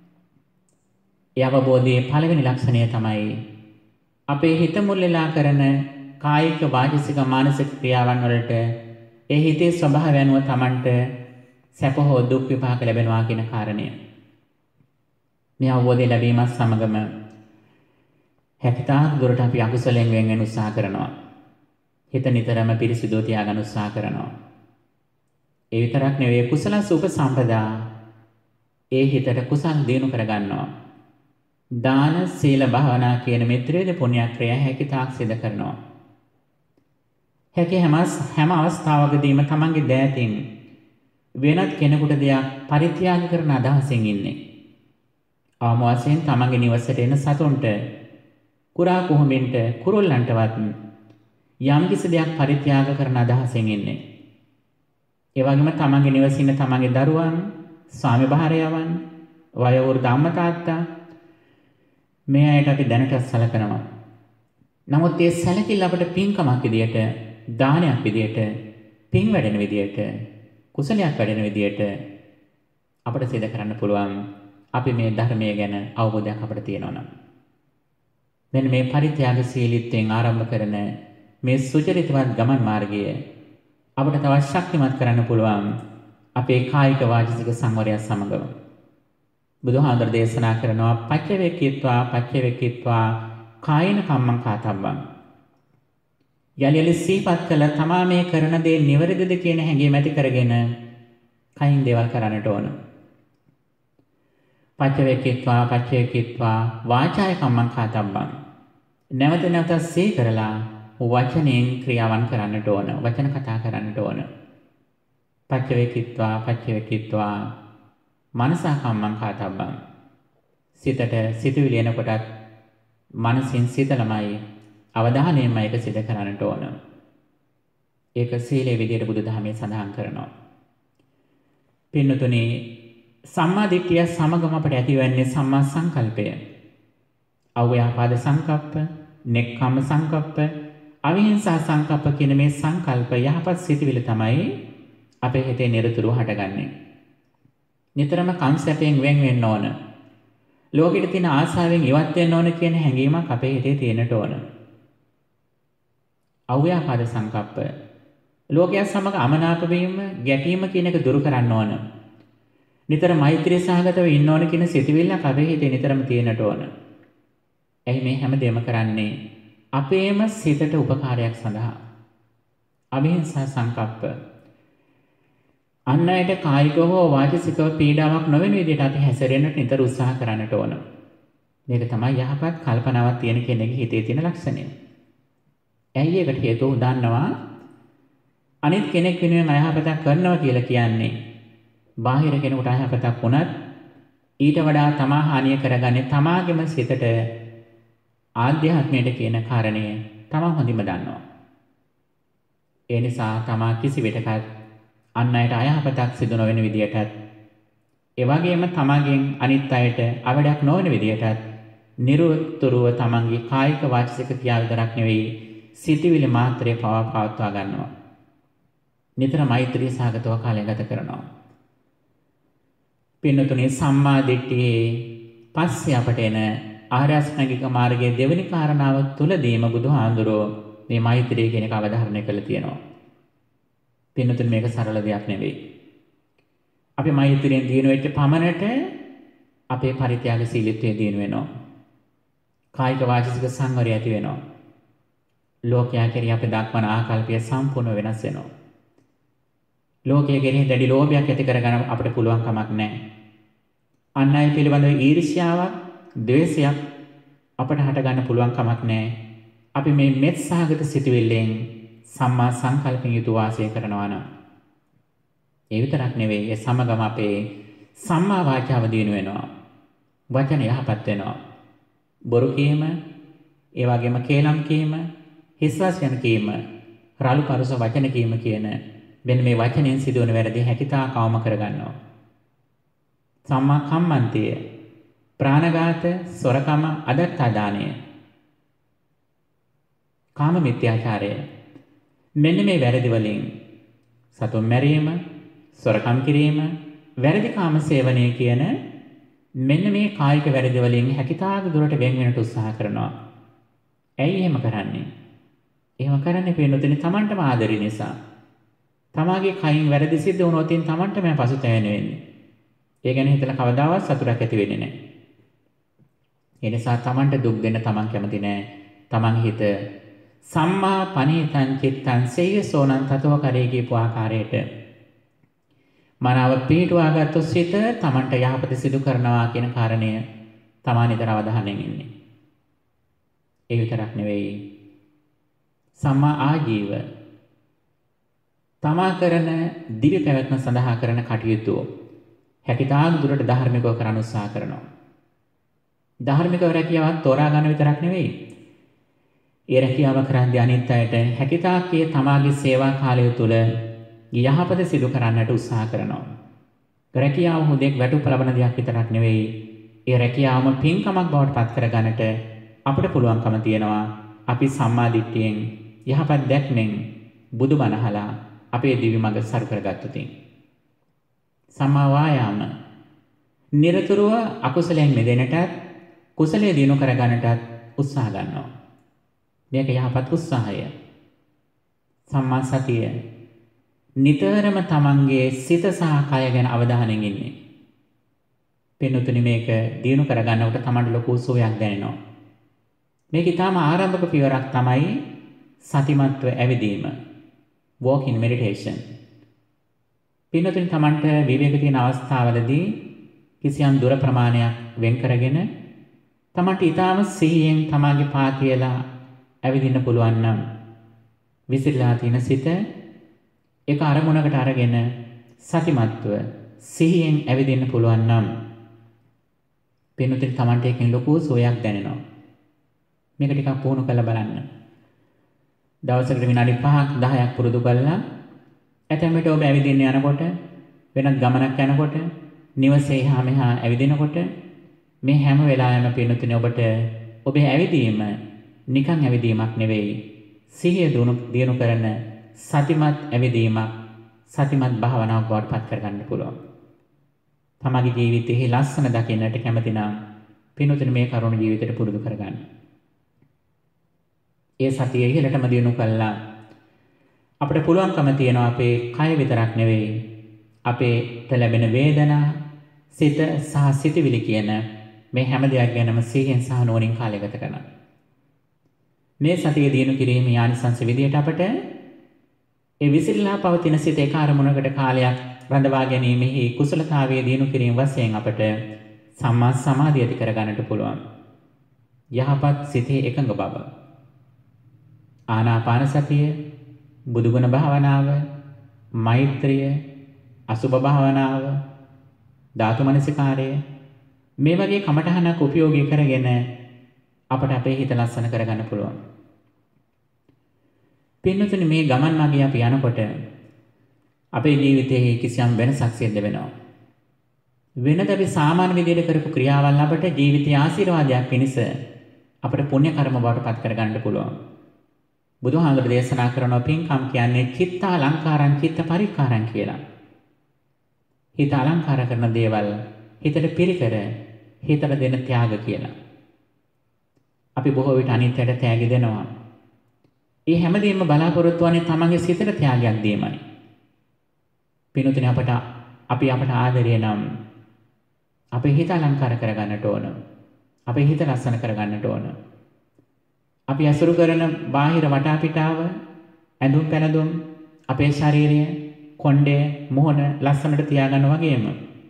ඒ අවබෝධයේ පළවෙනි ලක්ෂණය තමයි අපේ හිත මුල් වෙලා කරන කායික වාචික මානසික ක්‍රියාවන් වලට ඒ හිතේ ස්වභාවය අනුව Tamanට සැප හෝ දුක් විපාක ලැබෙනවා කියන කාරණය. මේ අවබෝධය ලැබීමත් සමගම හැකිතාක් දුරට අපි අකුසලයෙන් වෙන් වෙන උත්සාහ කරනවා. හිත නිතරම පිරිසිදු තියාගන්න උත්සාහ කරනවා. ඒ විතරක් නෙවෙයි කුසල සුප සම්පදා ඒ හිතට කුසල් දිනු කරගන්නවා. දාන සීල භාවනා කියන මේ ත්‍රිවිධ පුණ්‍ය ක්‍රියා හැකිතාක් සිදු කරනවා. හැකි හැම අවස්ථාවකදීම තමන්ගේ දෑතින් වෙනත් කෙනෙකුට දෙයක් පරිත්‍යාග කරන අදහසින් ඉන්නේ. ආම වශයෙන් තමන්ගේ නිවසට එන සතුන්ට කුරා කුහුඹින්ට කුරුල්ලන්ටවත් යම් කිසි දෙයක් පරිත්‍යාග කරන අදහසින් ඉන්නේ. ඒ වගේම තමන්ගේ නිවසේ ඉන්න තමන්ගේ දරුවන්, ස්වාමි භාර්යාවන්, වයෝවෘද්ධ අම්මා තාත්තා මේ අයට අපි දැනට සැලකනවා. නමුත් ඒ සැලකිල්ල අපට පින්කමක් විදියට, දානයක් විදියට, පින් වැඩෙන විදියට, කුසලයක් වැඩෙන විදියට අපට සිදු කරන්න පුළුවන්. අපි මේ ධර්මය ගැන අවබෝධයක් අපට තියෙනවා නම්. මෙන්න මේ පරිත්‍යාගශීලීත්වයෙන් ආරම්භ කරන මේ සුචරිතවත් ගමන් මාර්ගය අපට තවත් ශක්තිමත් කරන්න පුළුවන් අපේ කායික වාචික සංවරය සමගම. බුදුහාමුදුර දේශනා කරනවා පච්චවේක්ඛීත්වා කායන කම්මං කාතබ්බං. යලි යලි සිහිපත් කළ තමා මේ කරන දේ නිවැරදිද කියන හැඟීම ඇති කරගෙන කයින් දේවල් කරන්නට ඕන. පච්චවේකිත්වා පච්චවේකිත්වා වාචාය කම්මං කාතබ්බං. නැවත නැවත සේ කරලා වචනෙන් ක්‍රියාවන් කරන්නට ඕන. වචන කතා කරන්නට ඕන. පච්චවේකිත්වා පච්චවේකිත්වා මනසා කම්මං කාතබ්බං. සිතට සිතුවිලි එනකොටත් මනසින් සිතලමයි අවධානයෙන්ම ඒක සිත කරන්නට ඕන. ඒක සීලයේ විදියට බුදුදහමේ සඳහන් කරනවා. පින්නතුනි, සම්මා දිට්ඨිය සමගම අපට ඇතිවන්නේ සම්මා සංකල්පය. අව්‍යාපාද සංකප්ප, නෙක්ඛම්ම සංකප්ප, අවිහිංසා සංකප්ප කියන මේ සංකල්ප යහපත් සිතුවිලි තමයි අපේ හිතේ නිරතුරුව හටගන්නේ. නිතරම කන්සැපයෙන් වෙන් වෙන්න ඕන. ලෝකෙට තියෙන ආසාවෙන් ඉවත් වෙන්න ඕන කියන හැඟීමක් අපේ හිතේ තියෙන්නට ඕන. අව්‍යාපාද සංකප්ප, ලෝකයා සමග අමනාප වීම, ගැටීම කියන එක දුරු කරන්න ඕන. නිතර මෛත්‍රී සහගතව ඉන්න ඕන කියන සිතුවිල්ලක් අපේ හිතේ නිතරම තියෙන්නට ඕන. එහි මේ හැමදේම කරන්නේ අපේම සිතට උපකාරයක් සඳහා. අවිහිංසා සංකප්ප, අන් අයට කායිකව හෝ වාචිකව පීඩාවක් නොවන විදිහට අපි හැසිරෙන්නට නිතර උත්සාහ කරන්නට ඕන. මේක තමයි යහපත් කල්පනාවක් තියෙන කෙනෙකුගේ හිතේ තියෙන ලක්ෂණය. ඇයි ඒකට හේතුව දන්නවා? අනිත් කෙනෙක් වෙනුවෙන් අයහපතක් කරනවා කියලා කියන්නේ බාහිර කෙනෙකුට අයහපතක් වුණත් ඊට වඩා තමා හානිය කරගන්නේ තමාගේම සිතට ආධ්‍යාත්මයට කියන කාරණය තමා හොඳින්ම දන්නවා. ඒ නිසා තමා කිසි විටකත් අන් අයට අයහපතක් සිදු නොවන විදියටත්, ඒ වගේම තමාගෙන් අනිත් අයට අවඩක් නොවන විදියටත් නිරතුරුව තමන්ගේ කායික වාචික ක්‍රියා විතරක් නෙවෙයි සිතවිලි මාත්‍රේ පවත්වා ගන්නවා. නිතර මෛත්‍රී සහගතව කාලය ගත කරනවා. පින්නතුනේ, සම්මා දිට්ඨියේ පස්සේ අපට එන ආර්ය අෂ්ටාංගික මාර්ගයේ දෙවෙනි කාරණාව තුලදීම බුදුහාඳුරෝ මේ මෛත්‍රිය කියන එක අවධාරණය කළ තියෙනවා. පින්නතුනේ, මේක සරල දෙයක් නෙවෙයි. අපි මෛත්‍රියෙන් දිනු වෙච්ච පමණට අපේ පරිත්‍යාගශීලීත්වය දිනු වෙනවා. කායික වාචික සංවරය ඇති වෙනවා. ලෝකයා කෙරෙහි අපි දක්වන ආකල්පය සම්පූර්ණ වෙනස් වෙනවා. ලෝකයේ කෙරෙහි දැඩි ලෝභයක් ඇති කරගන්න අපිට පුළුවන් කමක් නැහැ. අන් අය පිළිබඳව ඊර්ෂ්‍යාවක්, ද්වේෂයක් අපට හට ගන්න පුළුවන් කමක් නැහැ. අපි මේ මෙත් සහගත සිතුවිල්ලෙන් සම්මා සංකල්පෙන් යුතුව වාසය කරනවා නම්, ඒ විතරක් නෙවෙයි, ඒ සමගම අපේ සම්මා වාචාව දිනු වෙනවා. වචන යහපත් වෙනවා. බොරු කීම, ඒ වගේම කේලම් කීම, හිස් වචන කීම, රළු පරුස වචන කීම කියන මෙන්න මේ වචනෙන් සිදුවන වැරදි හැකිතා කවම කරගන්නවා. සම්මා කම්මන්තය, ප්‍රාණඝාත, සොරකම, අදත්තාදානය, කාම මිත්‍යාචාරය, මෙන්න මේ වැරදි වලින් සතුන් මැරීම, සොරකම් කිරීම, වැරදි කාම සේවනය කියන මෙන්න මේ කායික වැරදි වලින් හැකිතාක දුරට වෙන් වෙන්නට උත්සාහ කරනවා. ඇයි එහෙම කරන්නේ? එහෙම කරන්නේ පින්නතුනේ තමන්ටම ආදරේ නිසා. තමාගේ කයින් වැරදි සිද්ධ වුණොත් තමන්ටම පසුතැවෙන්න වෙන්නේ. ඒ ගැන හිතලා කවදාවත් සතුටක් ඇති වෙන්නේ නැහැ. ඒ නිසා තමන්ට දුක් දෙන්න තමන් කැමති නැහැ. තමන් හිත සම්මා පනීතං චිත්තං සේයසෝනං තතෝ කරේ කියපු ආකාරයට මනාව පිටුවාගත්තු සිත තමන්ට යහපත සිදු කරනවා කියන කාරණය තමා නිතර අවධානයෙන් ඉන්නේ. ඒ විතරක් නෙවෙයි, සම්මා ආජීව, තමා කරන දිව්‍ය පැවැත්ම සඳහා කරන කටයුතු හැකිතාක් දුරට ධාර්මිකව කරන්න උත්සාහ කරනවා. ධාර්මිකව රැකියාවක් තෝරා ගන්න විතරක් නෙවෙයි, ඒ රැකියාව කරන්නේ අනිත් අයට හැකිතාක්කේ තමාගේ සේවා කාලය තුල යහපත සිදු කරන්නට උත්සාහ කරනවා. රැකියාව හුදෙක් වැටුප් ලබන දෙයක් විතරක් නෙවෙයි, ඒ රැකියාවම පින්කමක් බවට පත් කර ගන්නට අපිට පුළුවන්කම තියෙනවා. අපි සම්මා දිට්ඨියෙන් යහපත් දැක්මෙන් බුදුබණ අහලා අපේ දිවි මඟ සරු කරගත්තු තින්. සම්මා වායාම, නිරතුරුව අකුසලයෙන් මිදෙන්නටත් කුසලයේ දිනු කර ගන්නටත් උත්සාහ ගන්නවා. මේක යහපත් උත්සාහය. සම්මා සතිය, නිතරම තමන්ගේ සිත සහ කය ගැන අවධානයෙන් ඉන්නේ. පින්නුතුනි, මේක දිනු කර ගන්නකොට තමන්ට ලොකු සුවයක් දැනෙනවා. මේක ඊටාම ආරම්භක පියවරක් තමයි සතිමත්ව ඇවිදීම, walking meditation. පින්නුතුනි, තමන්ට විවේක තියෙන අවස්ථාවලදී කිසියම් දුර ප්‍රමාණයක් වෙන් කරගෙන තමට ඊටාම සිහියෙන් තමාගේ පා තියලා ඇවිදින්න පුළුවන් නම් විසිරලා තියෙන සිත එක අරමුණකට අරගෙන සතිමත්ව සිහියෙන් ඇවිදින්න පුළුවන් නම් පින්වතුනි තමන්ට එකෙන් ලොකු සෝයක් දැනෙනවා. මේක ටිකක් පුහුණු කරලා බලන්න. දවසකට විනාඩි 5ක් 10ක් පුරුදු කරලා ඇතැම් විට ඔබ ඇවිදින්න යනකොට වෙනත් ගමනක් යනකොට නිවසේ එහා මෙහා ඇවිදිනකොට මේ හැම වෙලාවෙම පින්වතුනි ඔබට ඔබේ ඇවිදීම නිකන් ඇවිදීමක් නෙවෙයි. සිහිය දිනු කරන සතිමත් ඇවිදීමක්, සතිමත් භාවනාවක් බවට පත් කරගන්න පුළුවන්. තමගේ ජීවිතයේ ලස්සන දකින්නට කැමති නම් පින්වතුනි මේ කරුණ ජීවිතයට පුරුදු කරගන්න. ඒ සතිය ඉහළටම දිනු කළා අපිට පුළුවන්කම තියෙනවා අපේ කය විතරක් නෙවෙයි අපේට ලැබෙන වේදනා, සිත සහ සිතවිලි කියන මේ හැම දෙයක් ගැනම සිහියෙන් සහ නුවණින් කාලය ගත කරනවා. මේ සතිය දිනු කිරීමේ ආනිසංස විදියට අපට ඒ විසිරලා පවතින සිත එක අරමුණකට කාලයක් රඳවා ගැනීමෙහි කුසලතාවයේ දිනු කිරීම වශයෙන් අපට සම්මා සමාධිය ඇති කරගන්නට පුළුවන්. යහපත් සිතේ එකඟ බව. ආනාපාන සතිය, බුදුගුණ භාවනාව, මෛත්‍රිය, අසුභ භාවනාව, ධාතු මනසිකාරය මේ වගේ කමඨහනක් උපයෝගී කරගෙන අපට අපේ හිත ලස්සන කරගන්න පුළුවන්. පින්වතුනි මේ ගමන් මාගේ අපි යනකොට අපේ ජීවිතයේ කිසියම් වෙනසක් සිද්ධ වෙනවා. වෙනද අපි සාමාන්‍ය විදිහට කරපු ක්‍රියාවල් අපට ජීවිතයේ ආශිර්වාදයක් පිණිස අපට පුණ්‍ය කර්ම බවට පත් කරගන්න පුළුවන්. බුදුහාමුදුරේ දේශනා කරන පින්කම් කියන්නේ චිත්ත අලංකාරං චිත්ත පරික්කාරං කියලා. හිත අලංකාර කරන දේවල් හිතට පිරිකර හිතට දෙන ත්‍යාග කියලා. අපි බොහෝ විට අනිත්යට ත්‍යාග දෙනවා. ඒ හැමදේම බලාපොරොත්තු වන්නේ තමන්ගේ සිතට ත්‍යාගයක් දීමයි. පින්වතුනි අපි අපට ආදරය නම් අපේ හිත අලංකාර කරගන්නට ඕන. අපේ හිත ලස්සන කරගන්නට ඕන. අපි අසුරු කරන බාහිර වටාපිටාව, ඇඳුම් පැළඳුම්, අපේ ශරීරය, කොණ්ඩය, මොහොන ලස්සනට තියාගන්න වගේම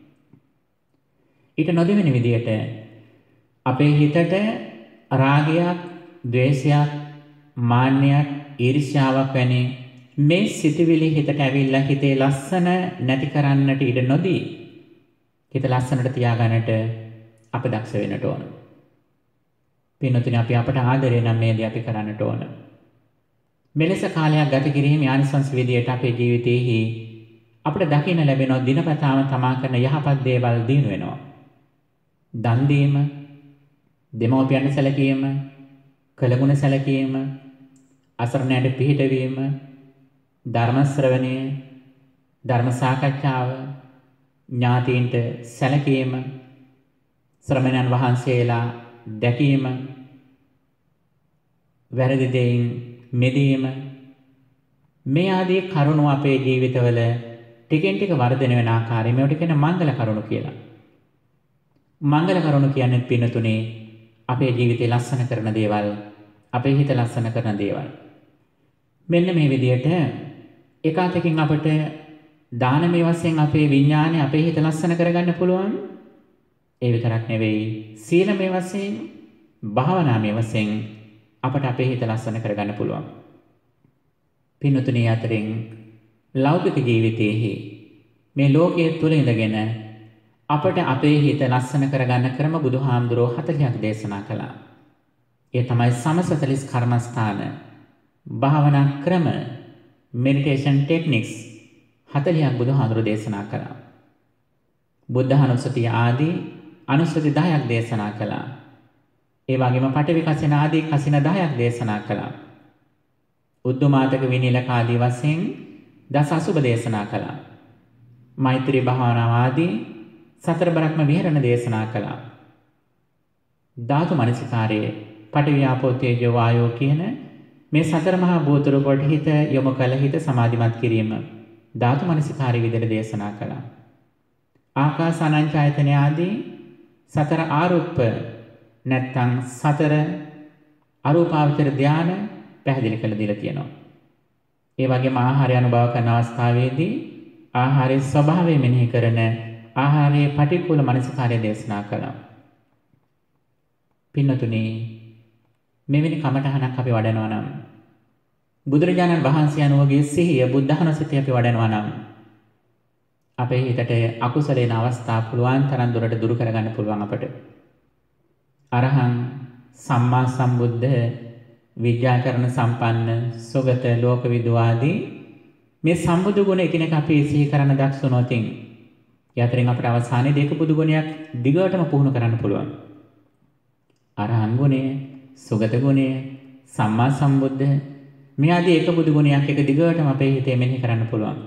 ඊට නොදෙවෙන විදියට අපේ හිතට රාගයක්, ද්වේෂයක්, මාන්නයක්, ඊර්ෂ්‍යාවක් වැනි මේ සිතුවිලි හිතට ඇවිල්ලා හිතේ ලස්සන නැති කරන්නට ඉඩ නොදී හිත ලස්සනට තියාගන්නට අප දක්ෂ වෙන්නට ඕන. පින්වතුනි අපි අපට ආදරේ නම් මේ දේ අපි කරන්නට ඕන. මෙලෙස කාලයක් ගත කිරීමේ ආනිසංස විදියට අපේ ජීවිතයේහි අපට දකින්න ලැබෙනවා දිනපතාම තමා කරන යහපත් දේවල් දිනු වෙනවා. දන් දීම, දෙමව්පියන්ට සැලකීම, කළගුණ සැලකීම, අසරණයන්ට පිහිටවීම, ධර්ම ශ්‍රවණය, ධර්ම සාකච්ඡාව, ඥාතීන්ට සැලකීම, ශ්‍රමණයන් වහන්සේලා දැකීම, වැරදි දෙයින් මෙදීම මේ ආදී කරුණු අපේ ජීවිතවල ටිකෙන් ටික වර්ධනය වෙන ආකාරය මේවට කියන මංගල කරුණු කියලා. මංගල කරුණු කියන්නේ පින්තුනේ අපේ ජීවිතේ ලස්සන කරන දේවල්, අපේ හිත ලස්සන කරන දේවල්. මෙන්න මේ විදිහට එකාතකින් අපට දානමය වශයෙන් අපේ විඥානය, අපේ හිත ලස්සන කරගන්න පුළුවන්. ඒ විතරක් නෙවෙයි සීලමය වශයෙන්, භාවනාමය වශයෙන් අපට අපේ හිත ලස්සන කරගන්න පුළුවන්. පින්තුනේ අතරින් ලෞකික ජීවිතයේහි මේ ලෝකයේ තුල ඉඳගෙන අපට අපේ හිත ලස්සන කරගන්න ක්‍රම බුදුහාමුදුරුවෝ 40ක් දේශනා කළා. ඒ තමයි සමසතලිස් කර්මස්ථාන, භාවනා ක්‍රම, මෙඩිටේෂන් ටෙක්නික්ස් 40ක් බුදුහාමුදුරුවෝ දේශනා කළා. බුද්ධානුස්සතිය ආදී අනුස්සති 10ක් දේශනා කළා. ඒ වගේම පඨවි කසින ආදී කසින 10ක් දේශනා කළා. උද්දුමාතක විනීලක ආදී වශයෙන් දස අසුබ දේශනා කළා. මෛත්‍රී භාවනාව ආදී සතර බ්‍රහ්ම විහරණ දේශනා කළා. ධාතු මනසිකාරයේ පඨවි ආපෝ තේජෝ වායෝ කියන මේ සතර මහා භූත රූප වලට හිත යොමු කළ හිත සමාධිමත් කිරීම ධාතු මනසිකාරයේ විදිහට දේශනා කළා. ආකාස අනංචායතන ආදී සතර ආරූප නැත්නම් සතර අරූපාවචර ධානය පැහැදිලි කළ දීලා තියෙනවා. ඒ වගේම ආහාරය අනුභව කරන අවස්ථාවේදී ආහාරයේ ස්වභාවය මෙනෙහි කරන ආහාරයේ පටික්කුල මනසිකාරය දේශනා කළා. පින්නතුනි මෙවැනි කමඨහනක් අපි වඩනවා නම් බුදුරජාණන් වහන්සේ අනුවගේ සිහිය බුද්ධහනසිතේ අපි වඩනවා නම් අපේ හිතට අකුසලේන අවස්ථා පුළුවන් තරම් දුරට දුරු කරගන්න පුළුවන් අපට. අරහං සම්මා සම්බුද්ධ විද්‍යාකරණ සම්පන්න සුගත ලෝකවිදු ආදී මේ සම්බුදු ගුණ එකිනෙක අපි සිහි කරන දක්ෂුනොත් යතරින් අපට අවසානයේ දෙක බුදු ගුණයක් දිගටම පුහුණු කරන්න පුළුවන්. අරහං ගුණය, සුගත ගුණය, සම්මා සම්බුද්ධ මේ ආදී එක බුදු ගුණයක් එක දිගටම අපේ හිතේ මෙනෙහි කරන්න පුළුවන්.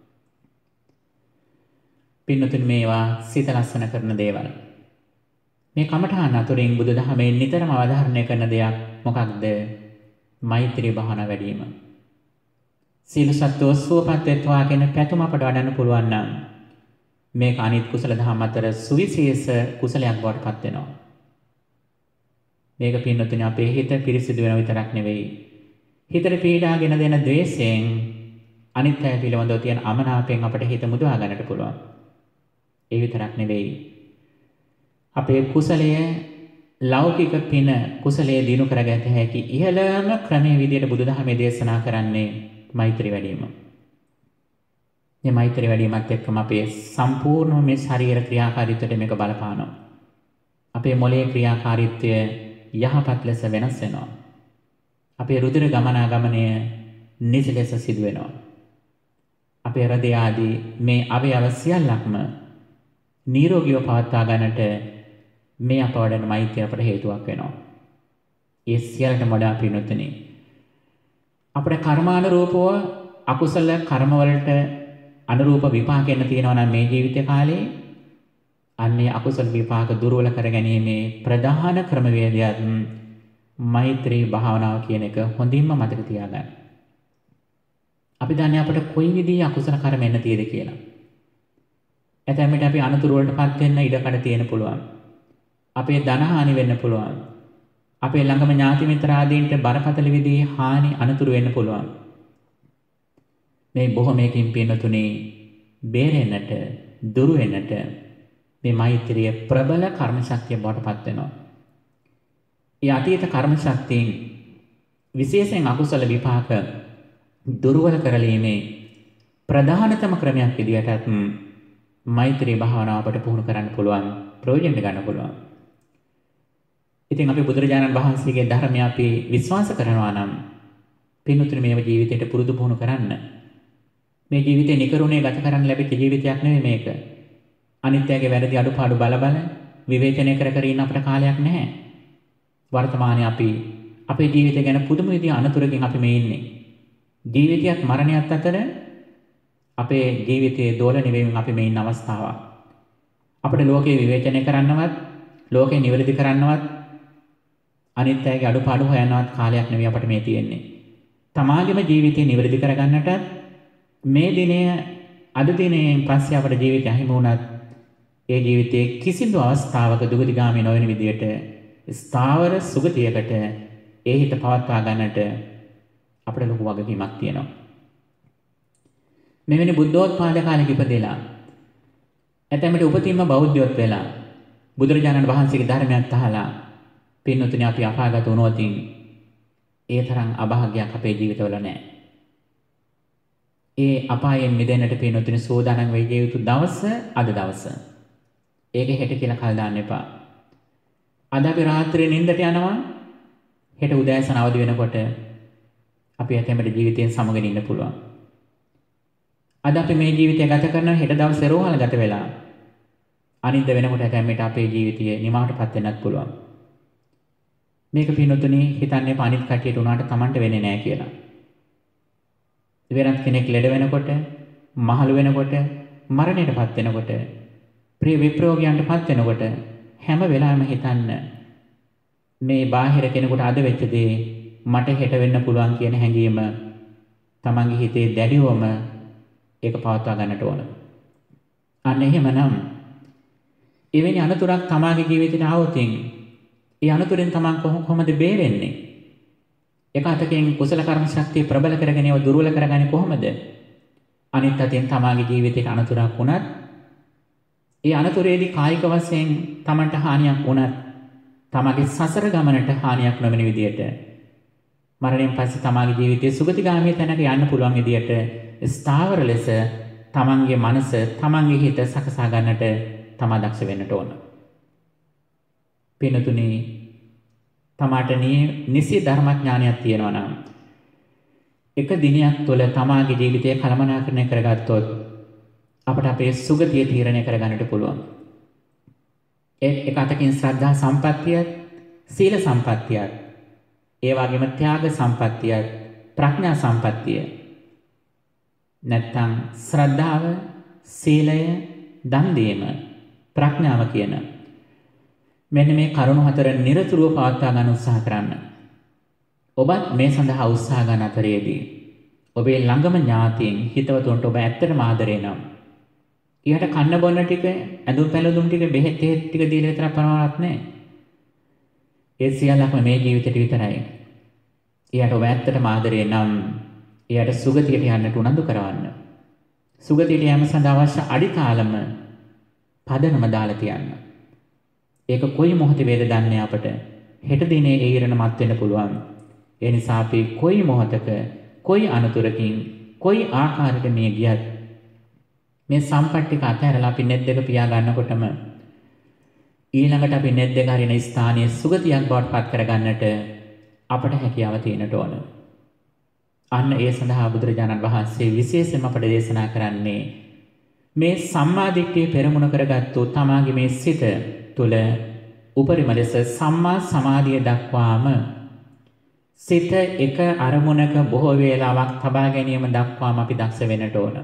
පින්නතුන් මේවා සිත ලස්සන කරන දේවල්. මේ කමඨාන අතුරින් බුදුදහමේ නිතරම අවධාරණය කරන දෙයක් මොකක්ද? මෛත්‍රී භාවනා වැඩි වීම. සීල සත්වෝ සුවපත් වෙත්වා කියන පැතුම අපට වඩන්න පුළුවන් නම් මේක අනිත් කුසල දහම් අතර සුවිශේෂ කුසලයක් බවට පත් වෙනවා. මේක පින්නතුනි අපේ හිත පිරිසිදු වෙන විතරක් නෙවෙයි. හිතට පීඩාගෙන දෙන ද්වේෂයෙන් අනිත් අය පිළිබඳව තියෙන අමනාපයෙන් අපට හිත මුදවා ගන්නට පුළුවන්. ඒ විතරක් නෙවෙයි. අපේ කුසලය ලෞකික පින කුසලයේ දිනු කරගත හැකි ඉහළම ක්‍රමයේ විදියට බුදුදහමේ දේශනා කරන්නේ මෛත්‍රී වැඩිම. මේ මෛත්‍රී වැඩිමත් එක්කම අපේ සම්පූර්ණ මේ ශරීර ක්‍රියාකාරීත්වයට මේක බලපානවා. අපේ මොළයේ ක්‍රියාකාරීත්වය යහපත් ලෙස වෙනස් වෙනවා. අපේ රුධිර ගමනාගමනය නිසි ලෙස සිදු වෙනවා. අපේ හෘදය ආදී මේ අවයව සියල්ලක්ම නිරෝගීව පවත්වා ගන්නට මේ අප වඩන මෛත්‍රිය අපට හේතුවක් වෙනවා. ඒ සියල්ලටම වඩා පින්වත්නි අපේ කර්මානුරූපව අකුසල කර්ම වලට අනුරූප විපාක එන්න තියෙනවා නම් මේ ජීවිත කාලේ අන්නේ අකුසල විපාක දුර්වල කර ගැනීමේ ප්‍රධාන ක්‍රමවේදයක් මෛත්‍රී භාවනාව කියන එක හොඳින්ම මතක තියාගන්න. අපි දන්නේ අපට කොයි විදිහේ අකුසල කර්ම එන්න තියෙද කියලා. එතැන් මිට අපි අනතුරු වලටපත් වෙන්න ඉඩකඩ තියෙන පුළුවන්. අපේ ධන හානි වෙන්න පුළුවන්. අපේ ළඟම ඥාති මිත්‍ර ආදීන්ට බරපතල විදිහේ හානි අනතුරු වෙන්න පුළුවන්. මේ බොහොමයකින් පින්නතුනේ බේරෙන්නට දුරු වෙන්නට මේ මෛත්‍රිය ප්‍රබල කර්ම ශක්තිය බවට පත් වෙනවා. ඒ අතීත කර්ම ශක්තියෙන් විශේෂයෙන් අකුසල විපාක දුර්වල කරලීමේ ප්‍රධානතම ක්‍රමයක් විදිහටත් මෛත්‍රී භාවනාව අපට පුහුණු කරන්න පුළුවන්, ප්‍රයෝජන ගන්න පුළුවන්. ඉතින් අපි බුදුරජාණන් වහන්සේගේ ධර්මය අපි විශ්වාස කරනවා නම් පින්වතුනි මේව ජීවිතයට පුරුදු පුහුණු කරන්න. මේ ජීවිතේ නිකරුණේ ගත කරන්න ලැබිච්ච ජීවිතයක් නෙමෙයි මේක. අනිත්‍යයේ වැරදි අඩුපාඩු බල විවේචනය කර කර ඉන්න අපට කාලයක් නැහැ. වර්තමානයේ අපි අපේ ජීවිතය ගැන පුදුම විදිහේ අනතුරකින් අපි මේ ඉන්නේ. ජීවිතයත් මරණයත් අතර අපේ ජීවිතයේ දෝලණය වෙමින් අපි මේ ඉන්න අවස්ථාවක්. අපිට ලෝකේ විවේචනය කරන්නවත්, ලෝකේ නිවැරදි කරන්නවත්, අනිත්‍යයේ අඩුපාඩු හොයන්නවත් කාලයක් නෙවෙයි අපිට මේ තියෙන්නේ. තමාගේම ජීවිතය නිවැරදි කරගන්නට මේ දිනය අද දිනෙන් පස්සේ අපේ ජීවිතය අහිමි වුණත් ඒ ජීවිතයේ කිසිදු අවස්ථාවක දුගතිගාමී නොවන විදියට ස්ථාවර සුගතියකට ඒ හිත පවත්වා ගන්නට අපිට ලොකු වගකීමක් තියෙනවා. මෙවැනි බුද්ධෝත්පාද කාලෙක ඉපදෙලා ඇතැම්මට උපතින්ම බෞද්ධයොත් වෙලා බුදුරජාණන් වහන්සේගේ ධර්මයත් අහලා පින්නතුනි අපි අපාගත වුණොත් ඒ තරම් අභාග්‍යයක් අපේ ජීවිතවල නැහැ. ඒ අපායෙන් මිදෙන්නට පින්නතුනි සෝදානම් වෙයි යුතු දවස අද දවස. ඒක හෙට කියලා කල් දාන්න එපා. අද අපි රාත්‍රියේ නිින්දට යනවා. හෙට උදෑසන අවදි වෙනකොට අපි ඇතැම්මට ජීවිතයෙන් සමගගෙන ඉන්න පුළුවන්. අද අපි මේ ජීවිතය ගත කරන හෙට දවසේ රෝහල ගත වෙලා අනිද්ද වෙනකොට ඇතැම්මට අපේ ජීවිතය නිමාවටපත් වෙන්නත් පුළුවන්. මේක පින්නතුනි හිතන්නේ අනිත් කටියට උනාට Tamanට වෙන්නේ නැහැ කියලා. වෙනත් කෙනෙක් ලෙඩ වෙනකොට, මහලු වෙනකොට, මරණයටපත් වෙනකොට, ප්‍රිය විප්‍රයෝගයන්ටපත් වෙනකොට හැම වෙලාවෙම හිතන්න මේ බාහිර කෙනෙකුට අද වෙච්ච දේ මට හෙට වෙන්න පුළුවන් කියන හැඟීම තමන්ගේ හිතේ දැඩිවම ඒක පවත්වා ගන්නට ඕන. අන්න එහෙමනම් එවැනි අනතුරක් තමාගේ ජීවිතයට ආවොත් ඒ අනතුරෙන් තමන් කොහොමද බේරෙන්නේ? එක අතකින් කුසල කර්ම ශක්තිය ප්‍රබල කරගෙන ඒව දුර්වල කරගන්නේ කොහොමද? අනිත් අතින් තමාගේ ජීවිතයට අනතුරක් වුණත් ඒ අනතුරේදී කායික වශයෙන් තමන්ට හානියක් වුණත් තමගේ සසර ගමනට හානියක් නොවන විදියට මරණයෙන් පස්සේ තමාගේ ජීවිතයේ සුගතිගාමී තැනක යන්න පුළුවන් විදියට ස්ථාවර ලෙස තමන්ගේ මනස තමන්ගේ හිත සකසා ගන්නට තමා දක්ෂ වෙන්නට ඕන. පින්තුනි, තමාට නිසි ධර්මඥානයක් තියෙනවා නම් එක දිනයක් තුළ තමාගේ ජීවිතය කළමනාකරණය කරගත්තොත් අපට අපේ සුගතිය තීරණය කරගන්නට පුළුවන්. එක අතකින් ශ්‍රද්ධා සම්පත්තියත්, සීල සම්පත්තියත්, ඒ වගේම ත්‍යාග සම්පත්තියත්, ප්‍රඥා සම්පත්තිය. නැත්තම් ශ්‍රද්ධාව, සීලය, දන් දීම, ප්‍රඥාව කියන මෙන්න මේ කරුණු හතර නිරතුරුව පවත්වා ගන්න උත්සාහ කරන්න. ඔබත් මේ සඳහා උත්සාහ ගන්න අතරේදී ඔබේ ළඟම ඥාතීන් හිතවතුන්ට ඔබ ඇත්තටම ආදරේ නම් ඊට කන්න බොන්න ටික, ඇඳුම් පැළඳුම් ටික, බෙහෙත් ටික දීලා විතර පරමාර්ථ නැහැ. ඒ සියල්ලක්ම මේ ජීවිතේට විතරයි. ඊට ඔබ ඇත්තටම ආදරේ නම් ඊට සුගතියට යන්නට උනන්දු කරවන්න. සුගතියට යෑම සඳහා අවශ්‍ය අඩිතාලම පදනම දාලා තියන්න. ඒක කොයි මොහොතේ වේද දන්නේ අපට. හෙට දිනේ ඒ ඉරණ මත් වෙන්න පුළුවන්. ඒ නිසා අපි කොයි මොහොතක, කොයි අනතුරකින්, කොයි ආකාරයකට මේ ගියත් මේ සම්පත්තික අතහැරලා අපි net දෙක පියා ගන්නකොටම ඊළඟට අපි net දෙක හරින ස්ථානයේ සුගතියක් බවට පත් කරගන්නට අපට හැකියාව තියෙනට ඕන. අන්න ඒ සඳහා බුදුරජාණන් වහන්සේ විශේෂයෙන්ම අපට දේශනා කරන්නේ මේ සම්මා දිට්ඨිය පෙරමුණ කරගත්තු තමාගේ මේ සිත තුළ උපරිම ලෙස සම්මා සමාධිය දක්වාම සිත එක අරමුණක බොහෝ වේලාවක් තබා ගැනීම දක්වාම අපි දක්ෂ වෙන්නට ඕන.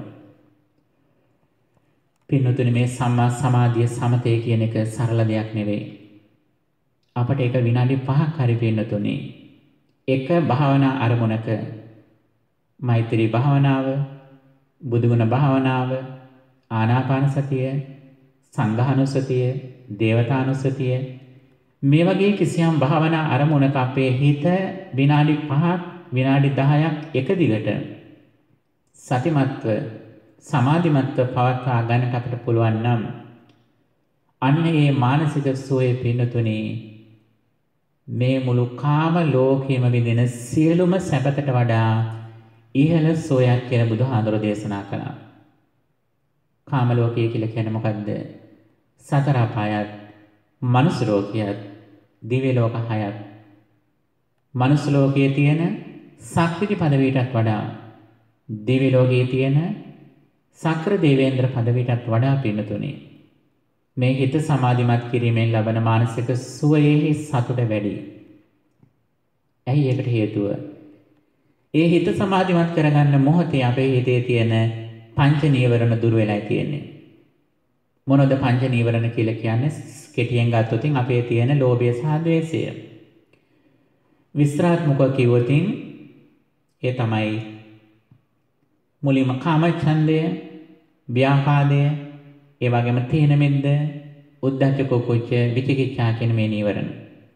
පින්වතුනි, මේ සම්මා සමාධිය සමතය කියන එක සරල දෙයක් නෙවෙයි. අපට ඒක විනාඩි 5ක් හරි පින්වතුනි එක භාවනා අරමුණක මෛත්‍රී භාවනාව, බුදුගුණ භාවනාව, ආනාපාන සතිය, සංඝානුසතිය, දේවතානුසතිය මේ වගේ කිසියම් භාවනා අරමුණක අපේ හිත විනාඩි 5ක්, විනාඩි 10ක් එක දිගට සතිමත්ව, සමාධිමත්ව පවත්වා ගන්නට අපිට පුළුවන් නම් අන්න ඒ මානසික සුවය පින්වතුනි මේ මුළු කාම ලෝකෙම විඳින සියලුම සැපතට වඩා ඉහළ සෝයක් කියලා බුදුහාඳුර දේශනා කළා. කාම ලෝකය කියලා කියන්නේ මොකද්ද? සතර අපායත්, මනුස්ස ලෝකයත්, දිව්‍ය ලෝක හයත්. මනුස්ස ලෝකයේ තියෙන සක්විති පදවියටත් වඩා දිව්‍ය ලෝකයේ තියෙන සක්‍ර දේවේන්ද්‍ර පදවියටත් වඩා පින්තුනි මේ හිත සමාධිමත් කිරීමෙන් ලබන මානසික සුවයේ සතුට වැඩි. ඇයි ඒකට හේතුව? ඒ හිත සමාධිමත් කරගන්න මොහොතේ අපේ හිතේ තියෙන පංච නීවරණ දුර වෙලා තියෙන්නේ. මොනවද පංච නීවරණ කියලා කියන්නේ? කෙටියෙන් ගත්තොත් අපේ තියෙන ලෝභය සහ ද්වේෂය. විස්තරාත්මකව කිව්වොත් ඒ තමයි මුලින්ම කාමච්ඡන්දය, ව්‍යාපාදය, ඒ වගේම තීන මිද්ද, උද්ධච්ච කුක්කුච්ච, විචිකිච්ඡා කියන මේ නීවරණ.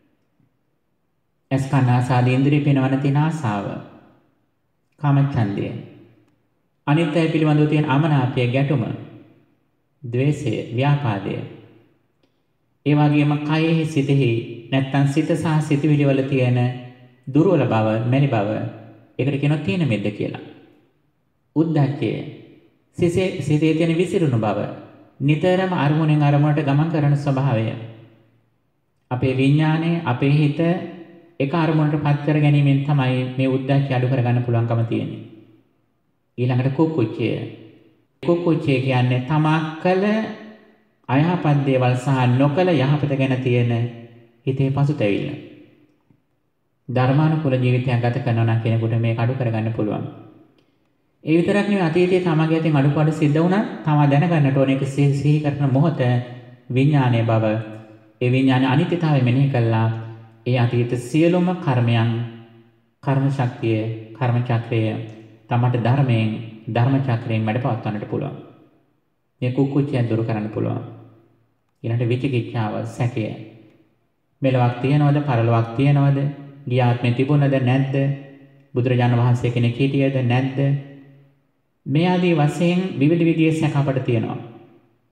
අස්කන්නාසාදී ඉන්ද්‍රිය පිනවන තියෙන ආසාව, කාමච්ඡන්දය. අනිත්‍ය පිළිබඳව තියෙන අමනාපය, ගැටුම, ද්වේෂය, ව්‍යාපාදය. ඒ වගේම කයෙහි, සිතෙහි නැත්තම් සිත සහ සිතවිලි වල තියෙන දුර්වල බව, මැලි බව, ඒකට කියනවා තීන මිද්ද කියලා. උද්ධච්චය, සිතේ තියෙන විසිරුණු බව, නිතරම අරමුණෙන් අරමුණට ගමන් කරන ස්වභාවය. අපේ විඥානය, අපේ හිත එක අරමුණට පත් කර ගැනීමෙන් තමයි මේ උද්ධච්චය අඩු කරගන්න පුළුවන්කම තියෙන්නේ. ඊළඟට කුක්කුච්චය. කුක්කුච්චය කියන්නේ තමා කළ අයහපත් දේවල් සහ නොකළ යහපත ගැන තියෙන හිතේ පසුතැවිල්ල. ධර්මානුකූල ජීවිතයක් ගත කරනවා නම් කෙනෙකුට මේක අඩු කරගන්න පුළුවන්. ඒ විතරක් නෙවෙයි, අතීතයේ තමගේ අතින් අඩුපාඩු සිද්ධ වුණා තමා දැනගන්නට ඕනේ. ඒක සිහි කරන මොහොත විඥානයේ බව, ඒ විඥානයේ අනිත්‍යතාවය මෙනෙහි කළා. ඒ අතීත සියලුම කර්මයන්, කර්ම ශක්තිය, කර්ම චක්‍රය තමට ධර්මයෙන්, ධර්ම චක්‍රයෙන් මැඩපවත්වන්නට පුළුවන්. මේ කුක්කුච්චය දුරු කරන්න පුළුවන්. ඊළඟට විචිකිච්ඡාව, සැකය. මෙලොවක් තියනවද, පරලොවක් තියනවද, ගිය ආත්මේ තිබුණද නැද්ද, බුදුරජාණන් වහන්සේ කෙනෙක් හිටියද නැද්ද, මේ ආදී වශයෙන් විවිධ විදිහේ සැක අපට තියෙනවා.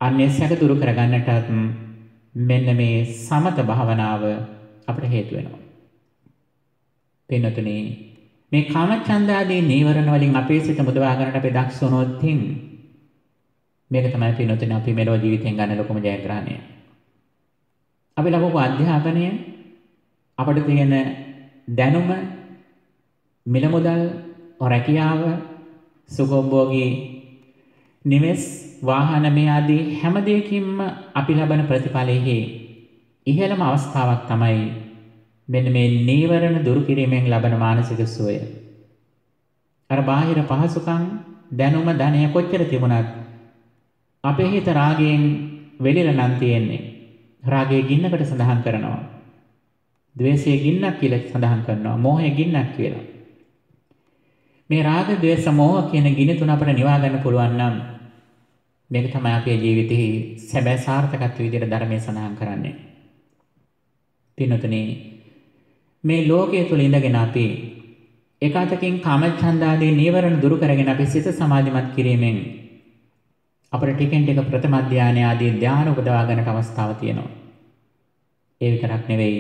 අන්නේ සැක දුරු කරගන්නටත් මෙන්න මේ සමත භාවනාව අපට හේතු වෙනවා. පින්නතුනි, මේ කාමච්ඡන්දාදී නීවරණ වලින් අපේ සිත මුදවා ගන්නට අපි දක්ෂ වුණොත් මේක තමයි පින්නතුනි අපි මෙලොව ජීවිතෙන් ගන්න ලොකුම ජයග්‍රහණය. අපි ලබපු අධ්‍යාපනය, අපිට තියෙන දැනුම, මිල මුදල්, රැකියාව, සුඛෝභෝගී නිවෙස්, වාහන මේ ආදී හැම දෙයකින්ම අපි ලබන ප්‍රතිඵලෙහි ඉහළම අවස්ථාවක් තමයි මෙන්න මේ නීවරණ දුරු කිරීමෙන් ලබන මානසික සුවය. අර බාහිර පහසුකම්, දැනුම, ධනය කොච්චර තිබුණත් අපේ හිත රාගයෙන් වෙලිලා නම් තියෙන්නේ. රාගයේ ගින්නකට සඳහන් කරනවා. ද්වේෂයේ ගින්නක් කියලා සඳහන් කරනවා. මෝහයේ ගින්නක් කියලා. මේ රාග, ද්වේෂ, මෝහ කියන ගිනි තුන අපිට නිවා ගන්න පුළුවන් නම් මේක තමයි අපේ ජීවිතයේ සැබෑ සාර්ථකත්වයේ විදිහට ධර්මයේ සඳහන් කරන්නේ. පින්නතුනි, මේ ලෝකයේ තුල ඉඳගෙන අපි ඒකාතකින් කාමච්ඡන්දාදී නීවරණ දුරු කරගෙන අපි සිත සමාධිමත් කිරීමෙන් අපිට ටිකෙන් ටික ප්‍රථම ධානය ආදී ධානය උපදවා ගන්නට අවස්ථාව තියෙනවා. ඒ විතරක් නෙවෙයි,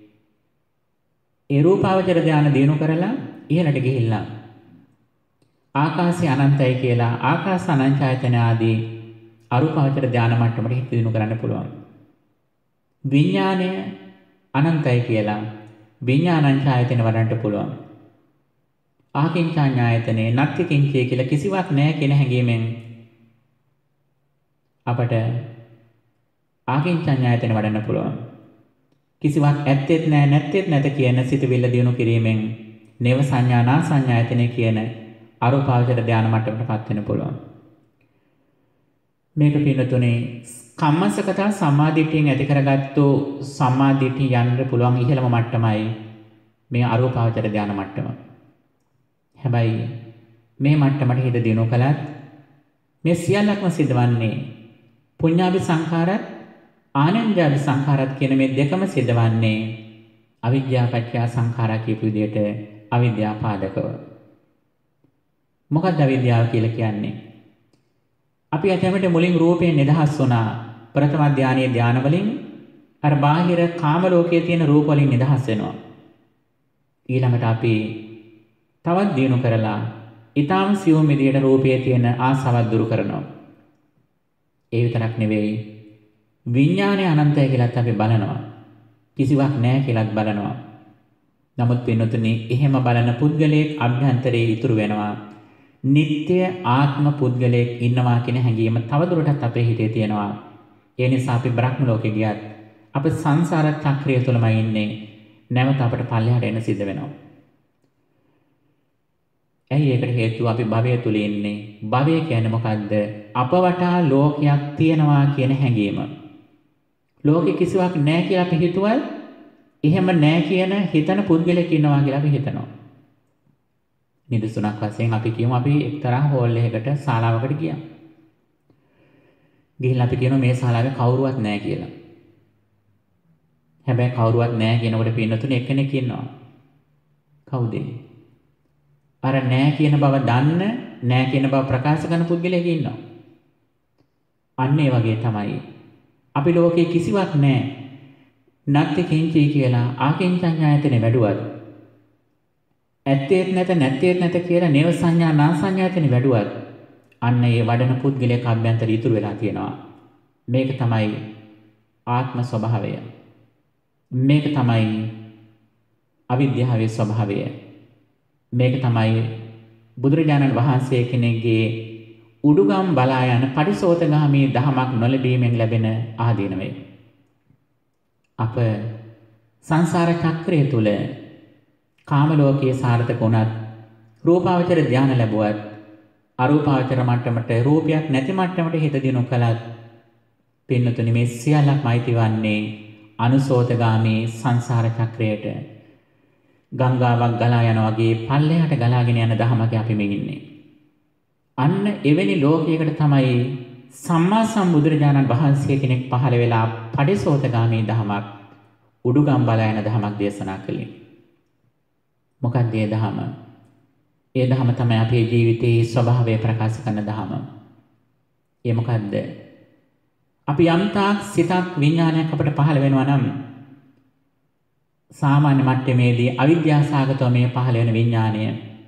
ඒ රූපාවචර ධානය දිනු කරලා ඉහළට ගිහිල්ලා ආකාශය අනන්තයි කියලා ආකාශ අනංචායතන ආදී අරූපාවචර ධානය මට්ටමට හිත දිනු කරන්න පුළුවන්. විඥාණය අනන්තයි කියලා විඥානංචායතන වඩන්නට පුළුවන්. ආකින්චාඤ්ඤායතනේ නැත්ති කිංචේ කියලා කිසිවක් නැහැ කියන හැඟීමෙන් අපට ආකින්චාඤ්ඤායතන වඩන්න පුළුවන්. කිසිවක් ඇත්තෙත් නැහැ නැත්තෙත් නැත කියන සිතවිල්ල දිනු කිරීමෙන් නේව සංඥා නා සංඥායතනේ කියන අරූපාවචර ධානය මට්ටමටපත් වෙන්න පුළුවන්. මේක පින්නතුනේ කම්මසගත සම්මාදිට්ඨියෙන් ඇති කරගත්තු සම්මාදිට්ඨිය යන්න පුළුවන් ඉහළම මට්ටමයි මේ අරූපාවචර ධානය මට්ටම. හැබැයි මේ මට්ටමට හිත දිනු කළත් මේ සියල්ලක්ම සිද්ධවන්නේ පුඤ්ඤාභි සංඛාරත් ආනන්ජාභි සංඛාරත් කියන මේ දෙකම සිද්ධවන්නේ අවිද්‍යාව පත්‍ය සංඛාරා කියපු විදිහට අවිද්‍යාව පාදකව. මොකක්ද අවිද්‍යාව කියලා කියන්නේ? අපි අතමට මුලින් රූපයෙන් නිදහස් වුණා. ප්‍රථම ධානයේ ධාන වලින් අර බාහිර කාම ලෝකයේ තියෙන රූප වලින් නිදහස් වෙනවා. ඊළඟට අපි තවත් දිනු කරලා ඊටාම් සියුම් විදියට රූපයේ තියෙන ආසාවක් දුරු කරනවා. ඒ විතරක් නෙවෙයි, විඥානය අනන්තයි කියලාත් අපි බලනවා. කිසිවක් නැහැ කියලාත් බලනවා. නමුත් වෙනතුනේ එහෙම බලන පුද්ගලයෙක් අභ්‍යන්තරයේ ඉතුරු වෙනවා. නිත්‍ය ආත්ම පුද්ගලයෙක් ඉන්නවා කියන හැඟීම තවදුරටත් අපේ හිතේ තියෙනවා. ඒ නිසා අපි බ්‍රහ්ම ලෝකෙ ගියත් අපි සංසාර චක්‍රය තුළමයි ඉන්නේ. නැවත අපට පල්ලෙහාට එන්න සිද්ධ වෙනවා. ඇයි ඒකට හේතුව? අපි භවය තුල ඉන්නේ. භවය කියන්නේ මොකද්ද? අප වටා ලෝකයක් තියෙනවා කියන හැඟීම. ලෝකෙ කිසිවක් නැහැ කියලා අපි හිතුවත් එහෙම නැහැ කියන හිතන පුද්ගලෙක් ඉන්නවා කියලා අපි හිතනවා. නිදසුනක් වශයෙන් අපි කියමු අපි එක්තරා හෝල් එකකට ශාලාවකට ගියා. ගිහිල්ලා අපි කියනවා මේ ශාලාවේ කවුරුවත් නැහැ කියලා. හැබැයි කවුරුවත් නැහැ කියනකොට පින්නතුනේ එක්කෙනෙක් ඉන්නවා. කවුද? අර නැහැ කියන බව දන්න, නැහැ කියන බව ප්‍රකාශ කරන පුද්ගලයෙක් ඉන්නවා. අන්න ඒ වගේ තමයි. අපි ලෝකේ කිසිවක් නැහැ. නැත්ති කිංචි කියලා ආකින්චඤ්ඤායතනේ වැඩුවත් ඇත්තේත් නැත නැත්තේත් නැත කියලා නේව සංඥා නා සංඥායතනේ වැඩුවත් අන්න ඒ වඩන පුද්ගලයාක අභ්‍යන්තරය ඉතුරු වෙලා තියෙනවා. මේක තමයි ආත්ම ස්වභාවය. මේක තමයි අවිද්‍යාවේ ස්වභාවය. මේක තමයි බුදුරජාණන් වහන්සේ කෙනෙක්ගේ උඩුගම් බලා යන පටිසෝතගාමී දහමක් නොලැබීමෙන් ලැබෙන ආදීනවය. අප සංසාර චක්‍රය තුල කාම ලෝකයේ සාර්ථක වුණත් රූපාවචර ධානය ලැබුවත් අරූපාවචර මට්ටමට රූපයක් නැති මට්ටමට හිත දිනු කළත් පින්නතුනි මේ සියල්ලක්ම අයිති වන්නේ අනුසෝතගාමී සංසාර චක්‍රයට. ගංගාවක් ගලා යනවා වගේ පල්ලෙහාට ගලාගෙන යන දහමක අපි මේ ඉන්නේ. අන්න එවැනි ලෝකයකට තමයි සම්මා සම්බුදුරජාණන් වහන්සේ කෙනෙක් පහළ වෙලා පටිසෝතගාමී දහමක් උඩුගම් බලා යන දහමක් දේශනා කළේ. මොකක්ද ඒ දහම? ඒ දහම තමයි අපේ ජීවිතයේ ස්වභාවය ප්‍රකාශ කරන දහම. ඒ මොකද්ද? අපි යම්තාක් සිතක් විඥානයක් අපට පහළ වෙනවා නම් සාමාන්‍ය මට්ටමේදී අවිද්‍යාසගතව මේ පහළ වෙන විඥානය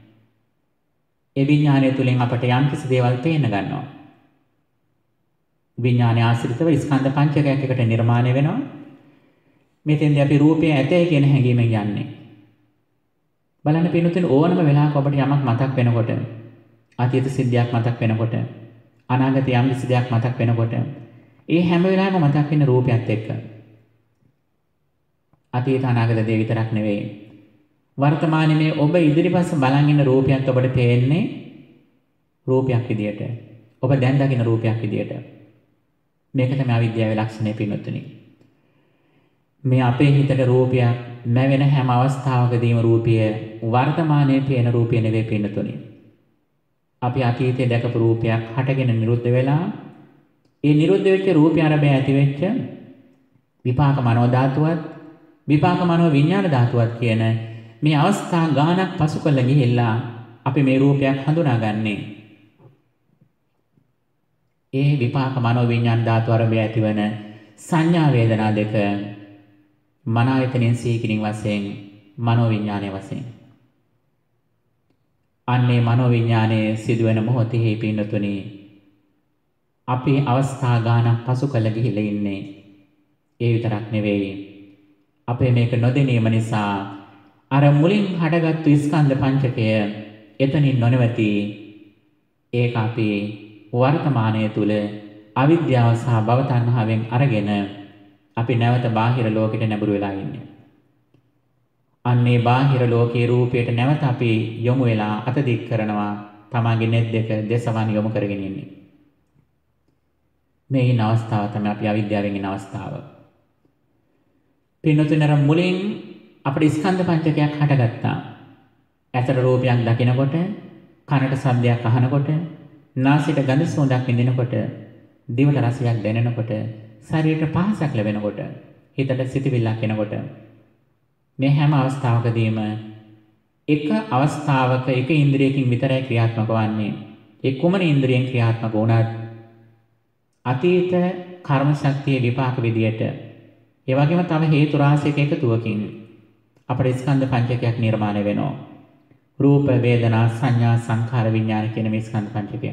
ඒ විඥානය තුළින් අපට යම්කිසි දේවල් පේන්න ගන්නවා. විඥානය ආශ්‍රිතව ස්කන්ධ පංචකයක් එකට නිර්මාණය වෙනවා. මෙතෙන්දී අපි රූපය ඇතේ කියන හැඟීමෙන් යන්නේ. බලන්න පින්නුතුනි ඕනම වෙලාවක ඔබට යමක් මතක් වෙනකොට අතීත සිද්ධියක් මතක් වෙනකොට අනාගත යම් කිසි දෙයක් මතක් වෙනකොට ඒ හැම වෙලාවෙම මතක් වෙන රූපයත් එක්ක අතීත අනාගත දේ විතරක් නෙවෙයි වර්තමානයේ මේ ඔබ ඉදිරිපස්ස බලන් ඉන්න රූපයත් ඔබට පේන්නේ රූපයක් විදියට. ඔබ දැන් දකින රූපයක් විදියට. මේක තමයි අවිද්‍යාවේ ලක්ෂණය පින්නුතුනි. මේ අපේ හිතට රූපයක් නැවෙන හැම අවස්ථාවකදීම රූපය වර්තමානයේ පේන රූපය නෙවෙයි පින්නුතුනි. අපි අතීතයේ දැකපු රූපයක් හටගෙන නිරුද්ධ වෙලා ඒ නිරුද්ධ වෙච්ච රූපය අරබය ඇති වෙච්ච විපාක මනෝ ධාතුවත් විපාක මනෝ විඥාන ධාතුවත් කියන මේ අවස්ථා ගානක් පසු කළ ගිහිල්ලා අපි මේ රූපයක් හඳුනාගන්නේ. ඒ විපාක මනෝ විඥාන ධාතු අරබය ඇතිවන සංඥා වේදනා දෙක මන ආයතනෙන් සීකිනින් වශයෙන් මනෝ විඥානයේ වශයෙන් අන්නේ මනෝ විඥානයේ සිදුවෙන මොහොතෙහි පින්නතුනි අපි අවස්ථා ගානක් පසු කළ ගිහිල්ලා ඉන්නේ. ඒ විතරක් නෙවෙයි අපේ මේක නොදැනීම නිසා අර මුලින් හටගත්තු ස්කන්ධ පංචකය එතනින් නොනවති. ඒක අපි වර්තමානයේ තුල අවිද්‍යාව සහ භව තණ්හාවෙන් අරගෙන අපි නැවත බාහිර ලෝකෙට නැඹුරු වෙලා ඉන්නේ. අන්නේ බාහිර ලෝකයේ රූපයට නැවත අපි යොමු වෙලා අත දික් කරනවා. තමන්ගේ net දෙක දෙසවන් යොමු කරගෙන ඉන්නේ. මේ ඉන්න අවස්ථාව තමයි අපි අවිද්‍යාවෙන් ඉන්න අවස්ථාව. පින්නතුනර මුලින් අපේ ස්කන්ධ පංචකයක් හටගත්තා. ඇසට රූපයක් දකිනකොට, කනට ශබ්දයක් අහනකොට, නාසයට ගඳ සුවඳක් විඳිනකොට, දිවට රසයක් දැනෙනකොට, ශරීරයට පහසක් ලැබෙනකොට, හිතට සිතවිල්ලක් එනකොට මේ හැම අවස්ථාවකදීම එක අවස්ථාවක එක ඉන්ද්‍රියකින් විතරයි ක්‍රියාත්මක වන්නේ. ඒ කුමන ඉන්ද්‍රියෙන් ක්‍රියාත්මක වුණත් අතීත කර්ම ශක්තිය විපාක විදියට ඒ වගේම තව හේතු රාශියක එකතුවකින් අපේ ස්කන්ධ පංචකයක් නිර්මාණය වෙනවා. රූප, වේදනා, සංඥා, සංඛාර, විඥාන කියන මේ ස්කන්ධ පංචකය.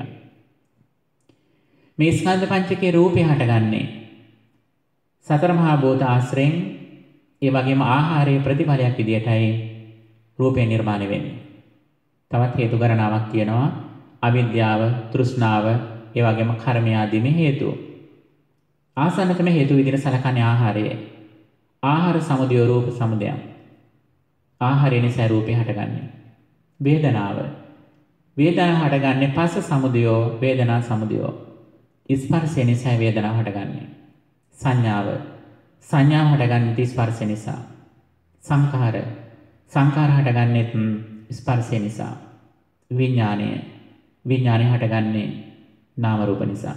මේ ස්කන්ධ පංචකයේ රූපය හටගන්නේ සතර මහා භූත ආශ්‍රයෙන් ඒ වගේම ආහාරයේ ප්‍රතිඵලයක් විදියටයි රූපය නිර්මාණය වෙන්නේ. තවත් හේතු ගණනාවක් තියෙනවා. අවිද්‍යාව, තෘෂ්ණාව, ඒ වගේම කර්මය ආදී මේ හේතු. ආසන්නතම හේතු විදිහට සලකන්නේ ආහාරය. ආහාර සමුදය රූප සමුදය. ආහාරය නිසා රූපය හටගන්නේ. වේදනාව. වේදනාව හටගන්නේ පස්ස සමුදය වේදනා සමුදය. ස්පර්ශය නිසා වේදනාව හටගන්නේ. සංඥාව. සංඥාව හටගන්නේ ස්පර්ශය නිසා. සංඛාර. සංඛාර හටගන්නේ ස්පර්ශය නිසා. විඥානය. විඥානය හටගන්නේ නාම රූප නිසා.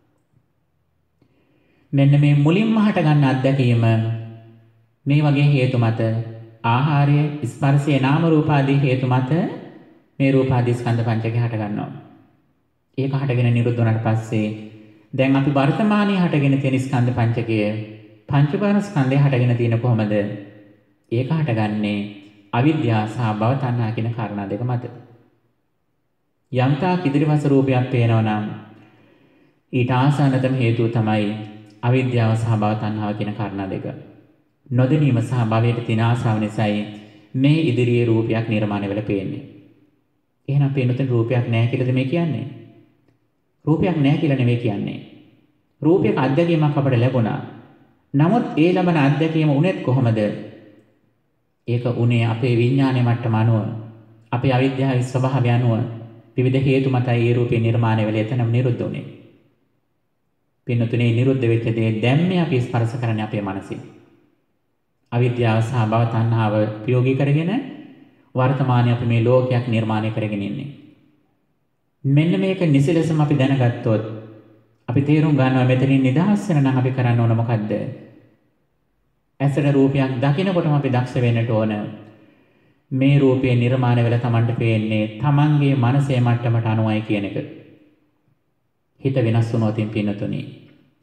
මෙන්න මේ මුලින්ම හටගන්න අත්දැකීම මේ වගේ හේතු මත ආහාරය, ස්පර්ශය, නාම රූප ආදී හේතු මත මේ රූප ආදී ස්කන්ධ පංචකය හට ගන්නවා. ඒක හටගෙන නිරුද්ධ වුණාට පස්සේ දැන් අපි වර්තමානයේ හටගෙන තියෙන ස්කන්ධ පංචකය පංච උපාදාන ස්කන්ධය හටගෙන තියෙන කොහමද? ඒක හටගන්නේ අවිද්‍යාව සහ භව තණ්හා කියන කාරණා දෙක මත. යම්තාක් ඉදිරිපස රූපයක් පේනවා නම් ඊට ආසන්නතම හේතුව තමයි අවිද්‍යාව සහ භව තණ්හාව කියන කාරණා දෙක. නොදැනීම සහ භවයට තියෙන ආසාව නිසායි මේ ඉදිරියේ රූපයක් නිර්මාණය වෙලා පේන්නේ. එහෙනම් පේනොත් රූපයක් නැහැ කියලාද මේ කියන්නේ? රූපයක් නැහැ කියලා නෙවෙයි කියන්නේ. රූපයක අත්දැකීමක් අපට ලැබුණා. නමුත් ඒ ලබන අත්දැකීම උනේත් කොහොමද? ඒක උනේ අපේ විඥානයේ මට්ටම අනුව, අපේ අවිද්‍යාවේ ස්වභාවය අනුව විවිධ හේතු මතයි ඒ රූපේ නිර්මාණය වෙලා එතනම නිරුද්ධ වුනේ. පින්නතුනේ නිරුද්ධ වෙච්ච දේ දැන් මේ අපි ස්පර්ශ කරන්නේ අපේ මනසින්. අවිද්‍යාව සහ භව තණ්හාව ප්‍රයෝගී කරගෙන වර්තමානයේ අපි මේ ලෝකයක් නිර්මාණය කරගෙන ඉන්නේ. මෙන්න මේක නිසිලසම අපි දැනගත්තොත් අපි තේරුම් ගන්නවා මෙතනින් නිදහස් වෙන නම් අපි කරන්න ඕන මොකද්ද? ඇසට රූපයක් දකිනකොටම අපි දක්ෂ වෙන්නට ඕන. මේ රූපේ නිර්මාණය වෙලා Tamanට පේන්නේ Tamanගේ මනසේ මට්ටමට අනුවයි කියන එක. හිත වෙනස් වුණොත් පින්නතුනි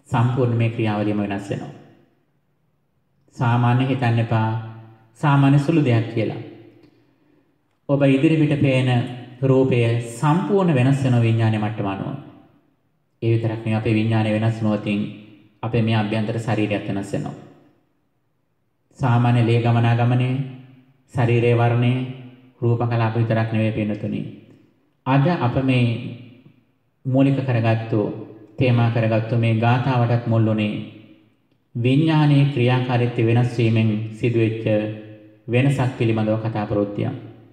සම්පූර්ණ මේ ක්‍රියාවලියම වෙනස් වෙනවා. සාමාන්‍ය හිතන්න එපා සාමාන්‍ය සුළු දෙයක් කියලා. ඔබ ඉදිරි පිට පේන රූපය සම්පූර්ණ වෙනස් වෙන විඥානයේ මට්ටම අනුව. ඒ විතරක් නෙවෙයි අපේ විඥානය වෙනස් වුණොතින් අපේ මේ අභ්‍යන්තර ශරීරයත් වෙනස් වෙනවා. සාමාන්‍ය ලේ ගමනාගමනයේ ශරීරයේ වර්ණය රූප කලාප විතරක් නෙවෙයි පින්නතුනි. අද අප මේ මූලික කරගත්තු තේමා කරගත්තු මේ ගාථාවටත් මුල්ුණේ විඥානයේ ක්‍රියාකාරීත්වය වෙනස් වීමෙන් සිදුවෙච්ච වෙනසක් පිළිබඳව කතා ප්‍රවෘත්තියක්.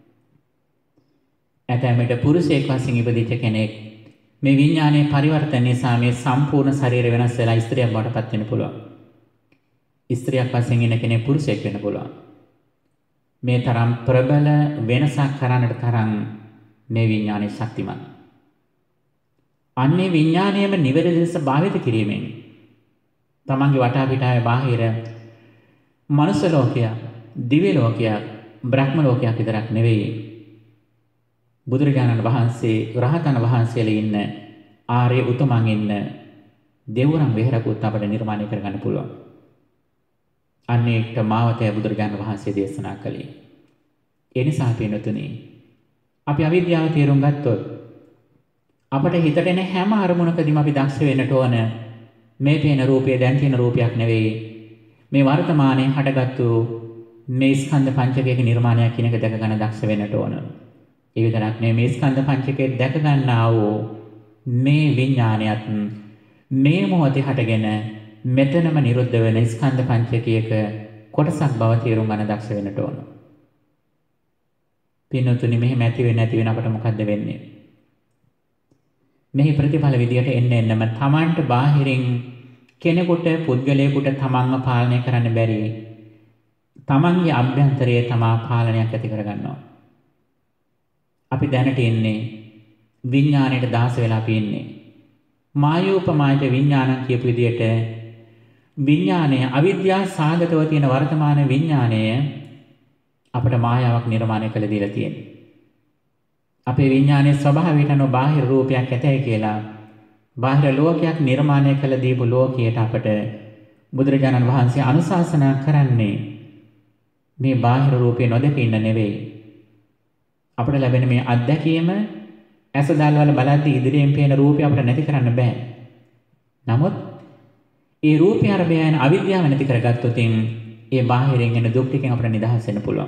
ඇතැම්මට පුරුෂයෙක් වශයෙන් ඉපදිච්ච කෙනෙක් මේ විඥානයේ පරිවර්තන නිසා මේ සම්පූර්ණ ශරීරය වෙනස් වෙලා ස්ත්‍රියක් බවට පත් වෙන්න පුළුවන්. ස්ත්‍රියක් වශයෙන් ඉන්න කෙනෙක් පුරුෂයෙක් වෙන්න පුළුවන්. මේ තරම් ප්‍රබල වෙනසක් කරන්නට තරම් මේ විඥානයේ ශක්තිමත්. අන්නේ විඥානයේම නිවැරදි ලෙස භාවිත කිරීමෙන් තමන්ගේ වටා පිටාවේ බාහිර මනුෂ්‍ය ලෝකයක්, දිව්‍ය ලෝකයක්, බ්‍රහ්ම ලෝකයක් විතරක් නෙවෙයි. බුදුරජාණන් වහන්සේ රහතන් වහන්සේලා ඉන්න ආර්ය උතුමන් ඉන්න දෙවුරන් වෙහෙරකුත් අපිට නිර්මාණය කරගන්න පුළුවන්. අන්නේකට මාවතය බුදුරජාණන් වහන්සේ දේශනා කළේ. ඒ නිසා පින්වතුනි අපි අවිද්‍යාව තේරුම් ගත්තොත් අපට හිතට එන හැම අරමුණකදීම අපි දක්ෂ වෙන්නට ඕන මේ පේන රූපය දැන් තියෙන රූපයක් නෙවෙයි. මේ වර්තමානයේ හටගත්තු මේ ස්කන්ධ පංචකයක නිර්මාණයක් කියන එක දැක ගන්න දක්ෂ වෙන්නට ඕන. ඒ විතරක් නෙවෙයි මේ ස්කන්ධ පංචකයේ දැක ගන්නා වූ මේ විඥානයත් මේ මොහොතේ හටගෙන මෙතනම නිරුද්ධ වෙන ස්කන්ධ පංචකයක කොටසක් බව තේරුම් ගන්න දක්ෂ වෙන්නට ඕන. පින්නතුනි මෙහෙම ඇති වෙන්නේ නැති වෙන අපට මොකද්ද වෙන්නේ? මෙහි ප්‍රතිඵල විදියට එන්නම තමන්ට බාහිරින් කෙනෙකුට පුද්ගලයෙකුට තමන්ව පාලනය කරන්න බැරි තමන්ගේ අභ්‍යන්තරයේ තමා පාලනයක් ඇති කරගන්නවා. අපි දැනට ඉන්නේ විඥාණයට දාස වෙලා අපි ඉන්නේ. මායෝපමායක විඥානං කියපු විදියට විඥාණය අවිද්‍යාව සාගතව තියෙන වර්තමාන විඥාණය අපට මායාවක් නිර්මාණය කළ දීලා තියෙනවා. අපේ විඥානයේ ස්වභාවයට අනුව බාහිර රූපයක් ඇතයි කියලා බාහිර ලෝකයක් නිර්මාණය කළ දීපු ලෝකයට අපට බුදුරජාණන් වහන්සේ අනුශාසනා කරන්නේ මේ බාහිර රූපේ නොදක ඉන්න නෙවෙයි. අපට ලැබෙන මේ අත්දැකීම ඇස දැල්වල බලද්දී ඉදිරියෙන් පේන රූපය අපට නැති කරන්න බෑ. නමුත් ඒ රූපය අරබය යන අවිද්‍යාව නැති කරගත්තොත් ඒ බාහිරින් එන දුක් ටිකෙන් අපට නිදහස් වෙන්න පුළුවන්.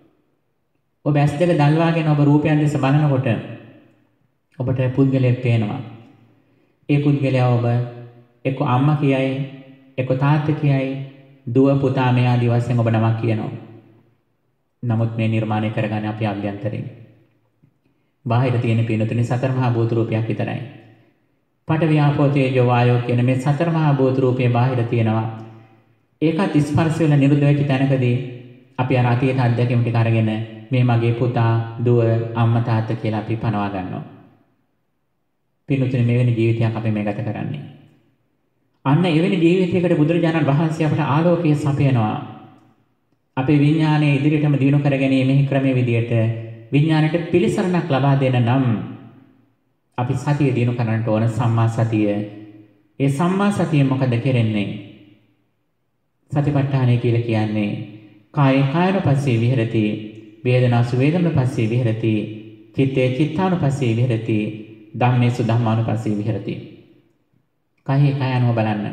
ඔබ ඇස් දෙක දල්වාගෙන ඔබ රූපයන් දෙස බලනකොට ඔබට පුද්ගලයෙක් පේනවා. ඒ පුද්ගලයා ඔබ එක්ක අම්මා කියයි, එක්ක තාත්තා කියයි, දුව පුතා මේ ආදී වශයෙන් ඔබ නමක් කියනවා. නමුත් මේ නිර්මාණය කරගන්නේ අපි අභ්‍යන්තරයෙන්. බාහිර තියෙන පිනතුනේ සතර මහා භූත රූපයක් විතරයි. පඨවි ආපෝ තේජෝ වායෝ කියන මේ සතර මහා භූත රූපේ බාහිර තියෙනවා. ඒකත් ස්පර්ශ වෙන නිරුද්ධ වෙච්ච තැනකදී අපි අර අතීත අත්දැකීම් ටික අරගෙන මේ මගේ පුතා, දුව, අම්මා තාත්තා කියලා අපි පනවා ගන්නවා. පින්තුනේ මෙවැනි ජීවිතයක් අපි මේ ගත කරන්නේ. අන්න එවැනි ජීවිතයකට බුදුරජාණන් වහන්සේ අපට ආලෝකය සපයනවා. අපේ විඥානයේ ඉදිරියටම දියුණු කර ගැනීමේ ක්‍රමයේ විදියට විඥාණයට පිළිසරණක් ලබා දෙන නම් අපි සතිය දියුණු කරන්නට ඕන සම්මා සතිය. ඒ සම්මා සතිය මොකද කරන්නේ? සතිපට්ඨානය කියලා කියන්නේ කායේ කායනුපස්සේ විහෙරති, වේදනාසු වේදනානුපස්සේ විහෙරති, චිත්තේ චිත්තානුපස්සේ විහෙරති, ධම්මේසු ධම්මානුපස්සේ විහෙරති. කායේ කායනුව බලන්න.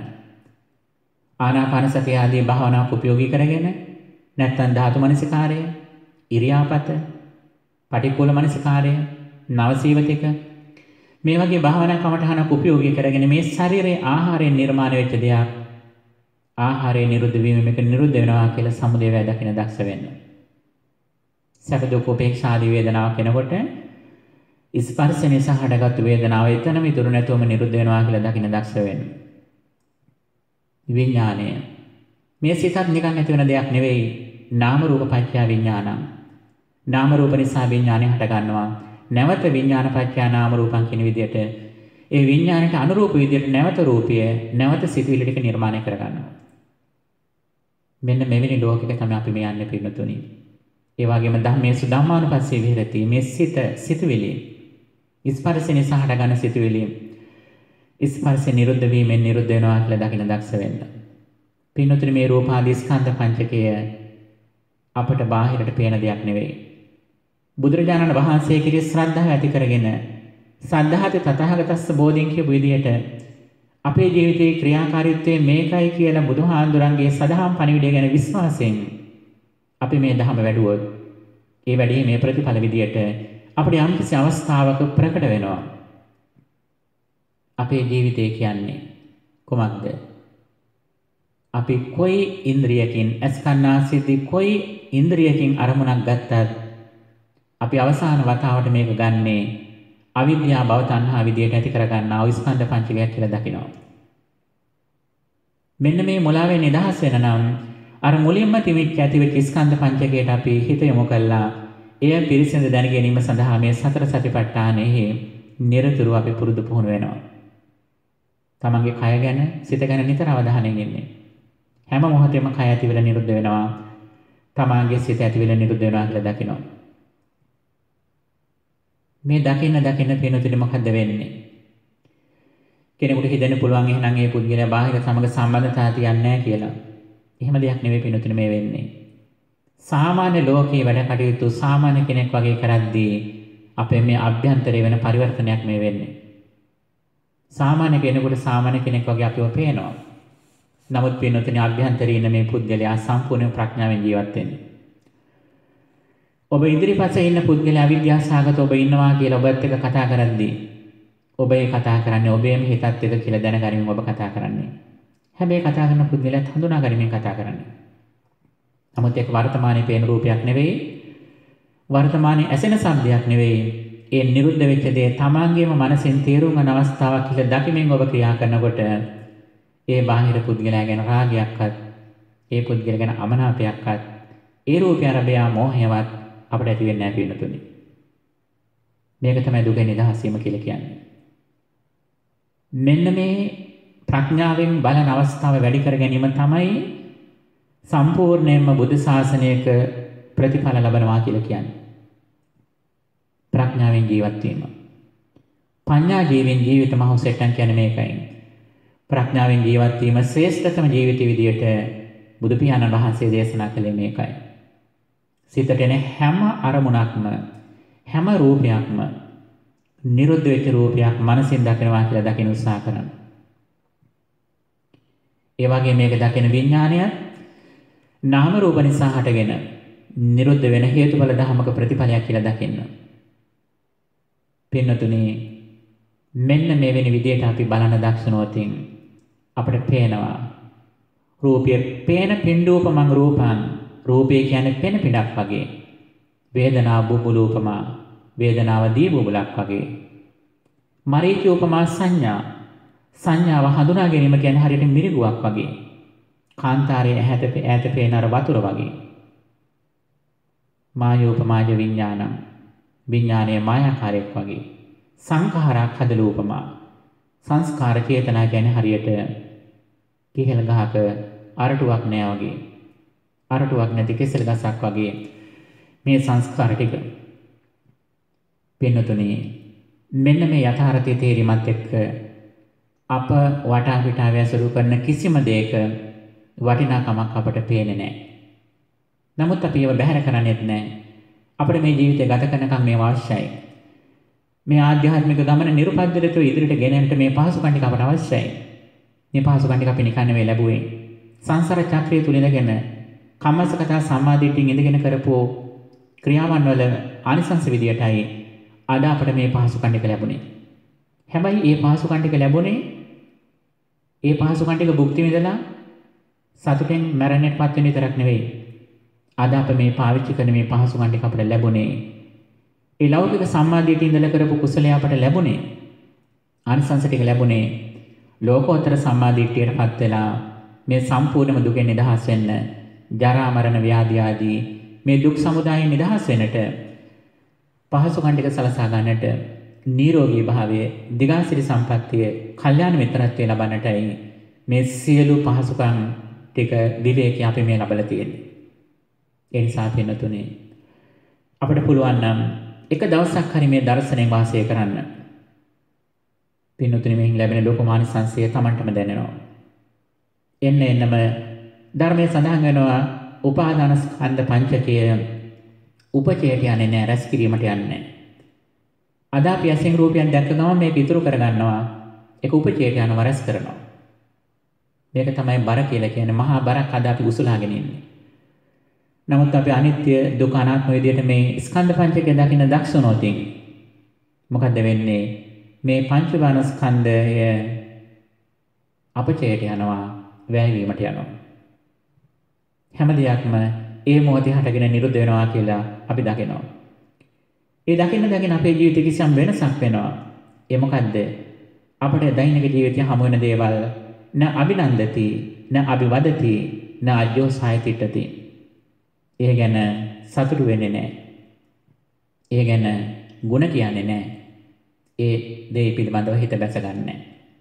ආනාපාන සතිය ආදී භාවනාවක් උපයෝගී කරගෙන නැත්නම් ධාතු මනසිකාරය, ඉරියාපත, පටික්කුල මනසිකාරය, නවසීවතික මේ වගේ භාවනා කමඨහනක් උපයෝගී කරගෙන මේ ශරීරයේ ආහාරයෙන් නිර්මාණය වෙච්ච දෙයක් ආහාරය නිරුද්ධ වීම මේක නිරුද්ධ වෙනවා කියලා සමුදය වේ දකින දක්ෂ වෙන්න. සැප දුක් උපේක්ෂා ආදී වේදනාවක් එනකොට ස්පර්ශ නිසා හටගත්තු වේදනාව එතනම ඉතුරු නැතුවම නිරුද්ධ වෙනවා කියලා දකින දක්ෂ වෙන්න. විඥානය මේ සිතත් නිකන් ඇති වෙන දෙයක් නෙවෙයි. නාම රූප පත්‍ය විඥානං. නාම රූප නිසා විඥානය හට ගන්නවා. නැවත විඥාන පත්‍ය නාම රූපං කියන විදිහට ඒ විඥානයට අනුරූප විදිහට නැවත රූපය, නැවත සිතුවිලි ටික නිර්මාණය කර ගන්නවා. මෙන්න මෙවැනි ලෝකයක තමයි අපි මේ යන්නේ පින්නතුනි. ඒ වගේම ධම්මේසු ධම්මානුපස්සේ විහෙරති. මේ සිතුවිලි ස්පර්ශ නිසා හට ගන්න සිතුවිලි ස්පර්ශය නිරුද්ධ වීමෙන් නිරුද්ධ වෙනවා කියලා දකින දක්ෂ වෙන්න. පින්නතුනි මේ රූපාදී ස්කන්ධ පංචකය අපට බාහිරට පේන දෙයක් නෙවෙයි. බුදුරජාණන් වහන්සේ කිරී ශ්‍රද්ධාව ඇති කරගෙන සද්ධාත තථාගතස්ස බෝධින් කියපු විදියට අපේ ජීවිතයේ ක්‍රියාකාරීත්වය මේකයි කියලා බුදුහාඳුරන්ගේ සදහම් පණිවිඩය ගැන විශ්වාසයෙන් අපි මේ ධර්ම වැඩුවොත් ඒ වැඩේ මේ ප්‍රතිඵල විදියට අපේ යම්කිසි අවස්ථාවක ප්‍රකට වෙනවා. අපේ ජීවිතය කියන්නේ කොමක්ද? අපි කොයි ඉන්ද්‍රියකින් අස්කන්නාසිතී කොයි ඉන්ද්‍රියකින් අරමුණක් ගත්තත් අපි අවසාන වතාවට මේක ගන්නේ අවිද්‍යාව භව තණ්හා විදියට ඇති කරගන්නා ස්කන්ධ පංචකයක් කියලා දකිනවා. මෙන්න මේ මුලාවෙන් නිදහස් වෙන නම් අර මුලින්ම තිමිච්ච ඇතිවෙච්ච ස්කන්ධ පංචකයට අපි හිත යොමු කළා. එය පිරිසිදු දැන ගැනීම සඳහා මේ සතර සතිපට්ඨානෙහි නිරතුරුව අපි පුරුදු පුහුණු වෙනවා. තමන්ගේ කය ගැන, සිත ගැන නිතර අවධානයෙන් ඉන්නේ. හැම මොහොතෙම කය ඇති වෙලා නිරුද්ධ වෙනවා. තමන්ගේ සිත ඇති වෙලා නිරුද්ධ වෙනවා කියලා දකිනවා. මේ දකින්න පිනතුනේ මොකද්ද වෙන්නේ? කෙනෙකුට හිතෙන්න පුළුවන් එහෙනම් ඒ පුද්ගලයා බාහිර සමග සම්බන්ධතාව තියන්නේ නැහැ කියලා. එහෙම දෙයක් නෙවෙයි පිනතුනේ මේ වෙන්නේ. සාමාන්‍ය ලෝකයේ වැඩ කටයුතු සාමාන්‍ය කෙනෙක් වගේ කරද්දී අපේ මේ අභ්‍යන්තරේ වෙන පරිවර්තනයක් මේ වෙන්නේ. සාමාන්‍ය කෙනෙකුට සාමාන්‍ය කෙනෙක් වගේ අපිව පේනවා. නමුත් පිනතුනේ අභ්‍යන්තරේ ඉන්න මේ පුද්ගලයා සම්පූර්ණ ප්‍රඥාවෙන් ජීවත් වෙන්නේ. ඔබ ඉදිරිපස්සේ ඉන්න පුද්ගලයා අවිද්‍යාසහගත ඔබ ඉන්නවා කියලා ඔබත් එක්ක කතා කරද්දී ඔබ ඒ කතා කරන්නේ ඔබේම හිතත් එක්ක කියලා දැනගනිමින් ඔබ කතා කරන්නේ. හැබැයි කතා කරන පුද්ගලයාත් හඳුනා ගනිමින් කතා කරන්නේ. නමුත් ඒක වර්තමානයේ පේන රූපයක් නෙවෙයි. වර්තමානයේ ඇසෙන ශබ්දයක් නෙවෙයි. ඒ නිරුද්ධ වෙච්ච දේ තමන්ගේම මනසෙන් තේරුම් ගන්න අවස්ථාවක් කියලා දකිමින් ඔබ ක්‍රියා කරනකොට ඒ බාහිර පුද්ගලයා ගැන රාගයක්වත් ඒ පුද්ගලයා ගැන අමනාපයක්වත් ඒ රූපය අරබය මෝහයවත් අපිට ඇති වෙන්නේ නැහැ පින්නතුනි. මේක තමයි දුකෙන් නිදහස් වීම කියලා කියන්නේ. මෙන්න මේ ප්‍රඥාවෙන් බලන අවස්ථාව වැඩි කර ගැනීම තමයි සම්පූර්ණයෙන්ම බුද්ධ ශාසනයක ප්‍රතිඵල ලබනවා කියලා කියන්නේ. ප්‍රඥාවෙන් ජීවත් වීම. පඤ්ඤා ජීවෙන් ජීවිත මහෞසෙට්ටන් කියන්නේ මේකයි. ප්‍රඥාවෙන් ජීවත් වීම ශ්‍රේෂ්ඨතම ජීවිත විදියට බුදු පියාණන් වහන්සේ දේශනා කළේ මේකයි. සිතට එන හැම අරමුණක්ම හැම රූපයක්ම නිරුද්ධ වෙච්ච රූපයක් මනසින් දකිනවා කියලා දකින උත්සාහ කරනවා. ඒ වගේ මේක දකින විඥානය නාම රූප නිසා හටගෙන නිරුද්ධ වෙන හේතුඵල ධමක ප්‍රතිඵලයක් කියලා දකින්න. පින්නතුනි මෙන්න මේ වෙන විදියට අපි බලන දක්ෂණෝතින් අපිට පේනවා රූපයේ පේන පින්ඩූපමං රූපං රූපය කියන්නේ පෙන පිටක් වගේ. වේදනා බුබුලූපමා වේදනාව දී බුබුලක් වගේ. මරීච උපමා සංඥාව හඳුනා ගැනීම කියන්නේ හරියට මිරිගුවක් වගේ. කාන්තාරයේ ඈත පේන අර වතුර වගේ. මායෝපමාජ විඥානං විඥානයේ මායාකාරයක් වගේ. සංඛාරක් හදලූපමා සංස්කාර චේතනා කියන්නේ හරියට කිහෙල ගහක අරටුවක් නෑ වගේ. අරටුවක් නැති කෙසෙල් ගසක් වගේ මේ සංස්කාර ටික. පින්නතුනි මෙන්න මේ යථාර්ථයේ තේරීමත් එක්ක අප වටා පිටාව ඇසුරු කරන කිසිම දෙයක වටිනාකමක් අපට පේන්නේ නැහැ. නමුත් අපි ඒව බැහැර කරන්නේත් නැහැ. අපිට මේ ජීවිතය ගත කරනකම් මේව අවශ්‍යයි. මේ ආධ්‍යාත්මික ගමන නිර්පද්දලතෝ ඉදිරියට ගෙනෙන්නට මේ පහසුකම් ටික අපට අවශ්‍යයි. මේ පහසුකම් ටික අපි නිකන් නෙවෙයි ලැබුවේ. සංසාර චක්‍රය තුල ඉඳගෙන කම්මසකතා සම්මාදිටින් ඉඳගෙන කරපු ක්‍රියාවන් වල ආනිසංස විදියටයි අද අපට මේ පහසුකම් ටික ලැබුණේ. හැබැයි මේ පහසුකම් ටික ලැබුණේ ඒ පහසුකම් ටික භුක්ති විඳලා සතුටෙන් මැරෙන්නටපත් වෙන විතරක් නෙවෙයි. අද අප මේ පාවිච්චි කරන මේ පහසුකම් ටික අපට ලැබුණේ ඒ ලෞකික සම්මාදිටින් ඉඳලා කරපු කුසලය අපට ලැබුණේ ආනිසංස ටික ලැබුණේ ලෝකෝත්තර සම්මාදිටියටපත් වෙලා මේ සම්පූර්ණම දුකෙන් නිදහස් වෙන්න ජරා මරණ ව්‍යාධි ආදී මේ දුක් සමුදායෙන් නිදහස් වෙන්නට පහසුකම් ටික සලසා ගන්නට නිරෝගී භාවයේ දිගාසිරි සම්පත්තිය කල්යාණ මිත්‍රත්වයේ ලබන්නටයි මේ සියලු පහසුකම් ටික විවේකී අපි මේ ලබලා තියෙන්නේ. ඒ නිසා පින්නතුනේ අපිට පුළුවන් නම් එක දවසක් හරි මේ දර්ශනයෙන් වාසය කරන්න. පින්වතුනි මෙහින් ලැබෙන ලෝක මානසංශය Tamanටම දැනෙනවා. එන්නම ධර්මයේ සඳහන් වෙනවා උපාදාන ස්කන්ධ පංචකය උපචයට යන්නේ නැහැ, රැස් කිරීමට යන්නේ නැහැ. අද අපි ඇසෙන් රූපයන් දැක්ක ගමන් මේක ඉතුරු කරගන්නවා. ඒක උපචයට යනවා, රැස් කරනවා. මේක තමයි බර කියලා කියන්නේ. මහා බරක් අද අපි උසුලාගෙන ඉන්නේ. නමුත් අපි අනිත්‍ය දුක අනාත්ම විදියට මේ ස්කන්ධ පංචකය දකින්න දක්ෂ නොතින් මොකද්ද වෙන්නේ? මේ පංචවාන ස්කන්ධය අපචයට යනවා, වැයවීමට යනවා. හැම දෙයක්ම ඒ මොහොතේ හටගෙන නිරුද්ධ වෙනවා කියලා අපි දකිනවා. ඒ දකින්න අපේ ජීවිතේ කිසියම් වෙනසක් වෙනවා. ඒ මොකද්ද? අපේ දෛනික ජීවිතයේ හමු වෙන දේවල් න අභිනන්දති, න අභිවදති, න අජ්ජෝසායතිටති. ඒ ගැන සතුටු වෙන්නේ නැහැ. ඒ ගැන ಗುಣ කියන්නේ නැහැ. ඒ දේ පිළිබඳව හිත බැසගන්නේ නැහැ.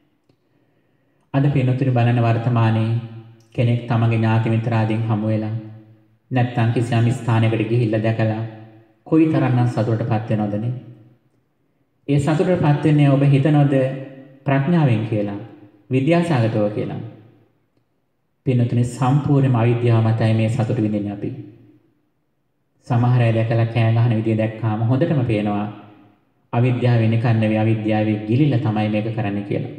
අද පින්වතුනි බලන වර්තමානයේ කෙනෙක් තමගේ ඥාති මිත්‍රාදීන් හමු වෙලා නැත්නම් කිසියම් ස්ථානයකට ගිහිල්ලා දැකලා කොයිතරම්නම් සතුටටපත් වෙනවද නේ? ඒ සතුටටපත් වෙන්නේ ඔබ හිතනවද ප්‍රඥාවෙන් කියලා, විද්‍යාසගතව කියලා? පින්වතුනි සම්පූර්ණයෙන්ම අවිද්‍යාව මතයි මේ සතුට විඳින්නේ අපි. සමහර අය දැකලා කෑ ගහන විදිය දැක්කාම හොඳටම පේනවා අවිද්‍යාවෙන් නිකන් නෙවෙයි, අවිද්‍යාවේ ගිලිලා තමයි මේක කරන්නේ කියලා.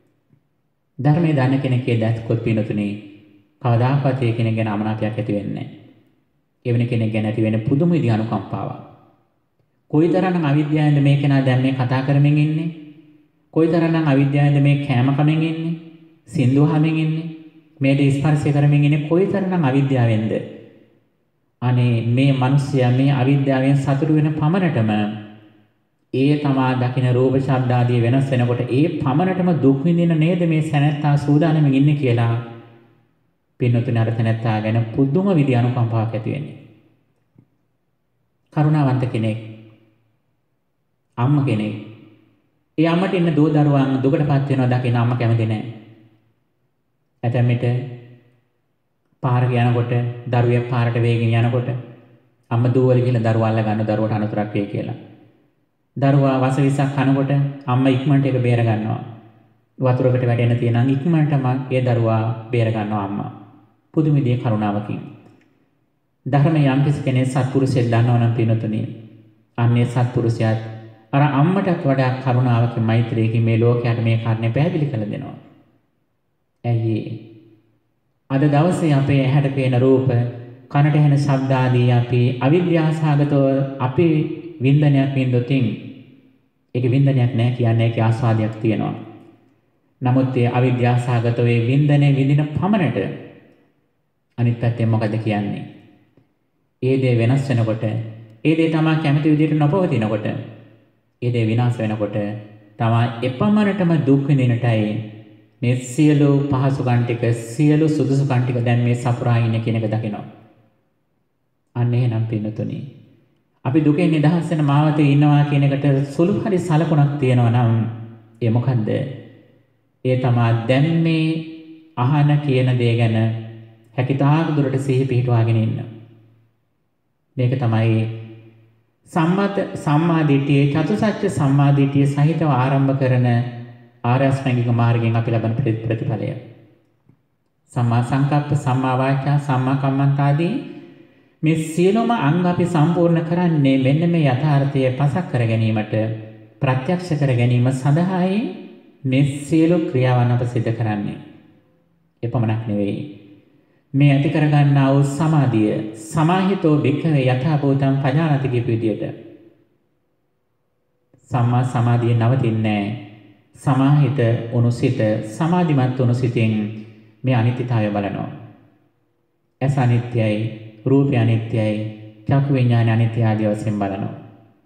ධර්මයේ දන්න කෙනෙක් ඒ දැක්කොත් පින්වතුනි කවදාකවත් ඒ කෙනෙක් ගැන අමනාපයක් ඇති වෙන්නේ නැහැ. එවැනි කෙනෙක් ගැන ඇති වෙන පුදුම විදිහ අනුකම්පාවක්. කොයිතරම්නම් අවිද්‍යාවෙන්ද මේ කෙනා දැන් මේ කතා කරමින් ඉන්නේ? කොයිතරම්නම් අවිද්‍යාවෙන්ද මේ කෑම කමින් ඉන්නේ? සින්දු අහමින් ඉන්නේ? මේ දේ ස්පර්ශය කරමින් ඉන්නේ කොයිතරම්නම් අවිද්‍යාවෙන්ද? අනේ මේ මිනිස්සයා මේ අවිද්‍යාවෙන් සතුටු වෙන පමණටම ඒ තමා දකින රූප ශබ්ද ආදී වෙනස් වෙනකොට ඒ පමණටම දුක් විඳින නේද මේ සැනැත්තා සූදානම්ින් ඉන්නේ කියලා පින්නතුනි අර තැනැත්තා ගැන පුදුම විදිහ අනුකම්පාවක් ඇති වෙන්නේ. කරුණාවන්ත කෙනෙක්, අම්ම කෙනෙක්, ඒ අම්මට ඉන්න දූ දරුවන් දුකටපත් වෙනවා දකින අම්ම කැමති නැහැ. ඇතැම් විට පාරක යනකොට දරුවෙක් පාරට වේගෙන් යනකොට අම්ම දුවවල ගිහලා දරුවා අල්ල ගන්න, දරුවට අනතුරක් වෙයි කියලා. දරුවා වසවිසක් කනකොට අම්මා ඉක්මනට ඒක බේර ගන්නවා. වතුරකට වැටෙන්න තියෙනවා ඉක්මනටම ඒ දරුවා බේර ගන්නවා අම්මා. පුදුම විදිහේ කරුණාවකින්. ධර්මයේ යම් කෙනෙක් සත්පුරුෂයෙක් දන්නවා නම් පිනතුණි අන්නේ සත්පුරුෂයාත් අර අම්මටත් වඩා කරුණාවකින් මෛත්‍රියකින් මේ ලෝකයට මේ කාරණේ පැහැදිලි කරලා දෙනවා. ඇයි අද දවසේ අපේ ඇහැට පේන රූප, කනට ඇහෙන ශබ්ද ආදී අපි අවිද්‍යාසහගතව අපි වින්දනයක් වින්දොතින් ඒක වින්දනයක් නෑ කියන්නේ ඒකේ ආස්වාදයක් තියෙනවා. නමුත් ඒ අවිද්‍යාසහගතව ඒ වින්දනේ විඳින පමණට අනිත් පැත්තෙන් මොකද කියන්නේ? ඒ දේ වෙනස් වෙනකොට, ඒ දේ තමයි කැමති විදිහට නොපවතිනකොට, ඒ දේ විනාශ වෙනකොට තමයි එපමණටම දුක් විඳිනටයි මේ සියලු පහසුකම් ටික, සියලු සුදුසුකම් ටික දැන් මේ සපුරා ඉන්නේ කියන එක දකිනවා. අන්න එහෙනම් පින්නතුනි අපි දුකෙන් නිදහස් වෙන මාවතේ ඉන්නවා කියන එකට සුළු හරි සලකුණක් තියෙනවා නම් ඒ මොකද්ද? ඒ තමයි දැන් මේ අහන කියන දේ ගැන හැකිතාක් දුරට සිහි පිහිටවාගෙන ඉන්න. මේක තමයි සම්මාදිටියේ චතුසත්‍ය සම්මාදිටිය සහිතව ආරම්භ කරන ආර්ය අෂ්ටාංගික මාර්ගයෙන් අපි ලබන ප්‍රතිඵලය. සම්මා සංකප්ප, සම්මා වාචා, සම්මා කම්මන්ත ආදී මේ සියලුම අංග අපි සම්පූර්ණ කරන්නේ මෙන්න මේ යථාර්ථය පසක් කර ගැනීමට, ප්‍රත්‍යක්ෂ කර ගැනීම සඳහායි මේ සියලු ක්‍රියාවන් අප සිදු කරන්නේ. එපමණක් නෙවෙයි. මේ ඇති කරගන්නා වූ සමාධිය සමාහිතෝ භික්ඛවේ යථා භූතං පජානති කියපු විදියට සම්මා සමාධිය නවතින්නේ නැහැ. සමාහිත උනුසිත, සමාධිමත් උනුසිතින් මේ අනිත්‍යතාවය බලනවා. ඇස අනිත්‍යයි, රූපය අනිත්‍යයි, චක්කු විඤ්ඤාණය අනිත්‍ය ආදී වශයෙන් බලනවා.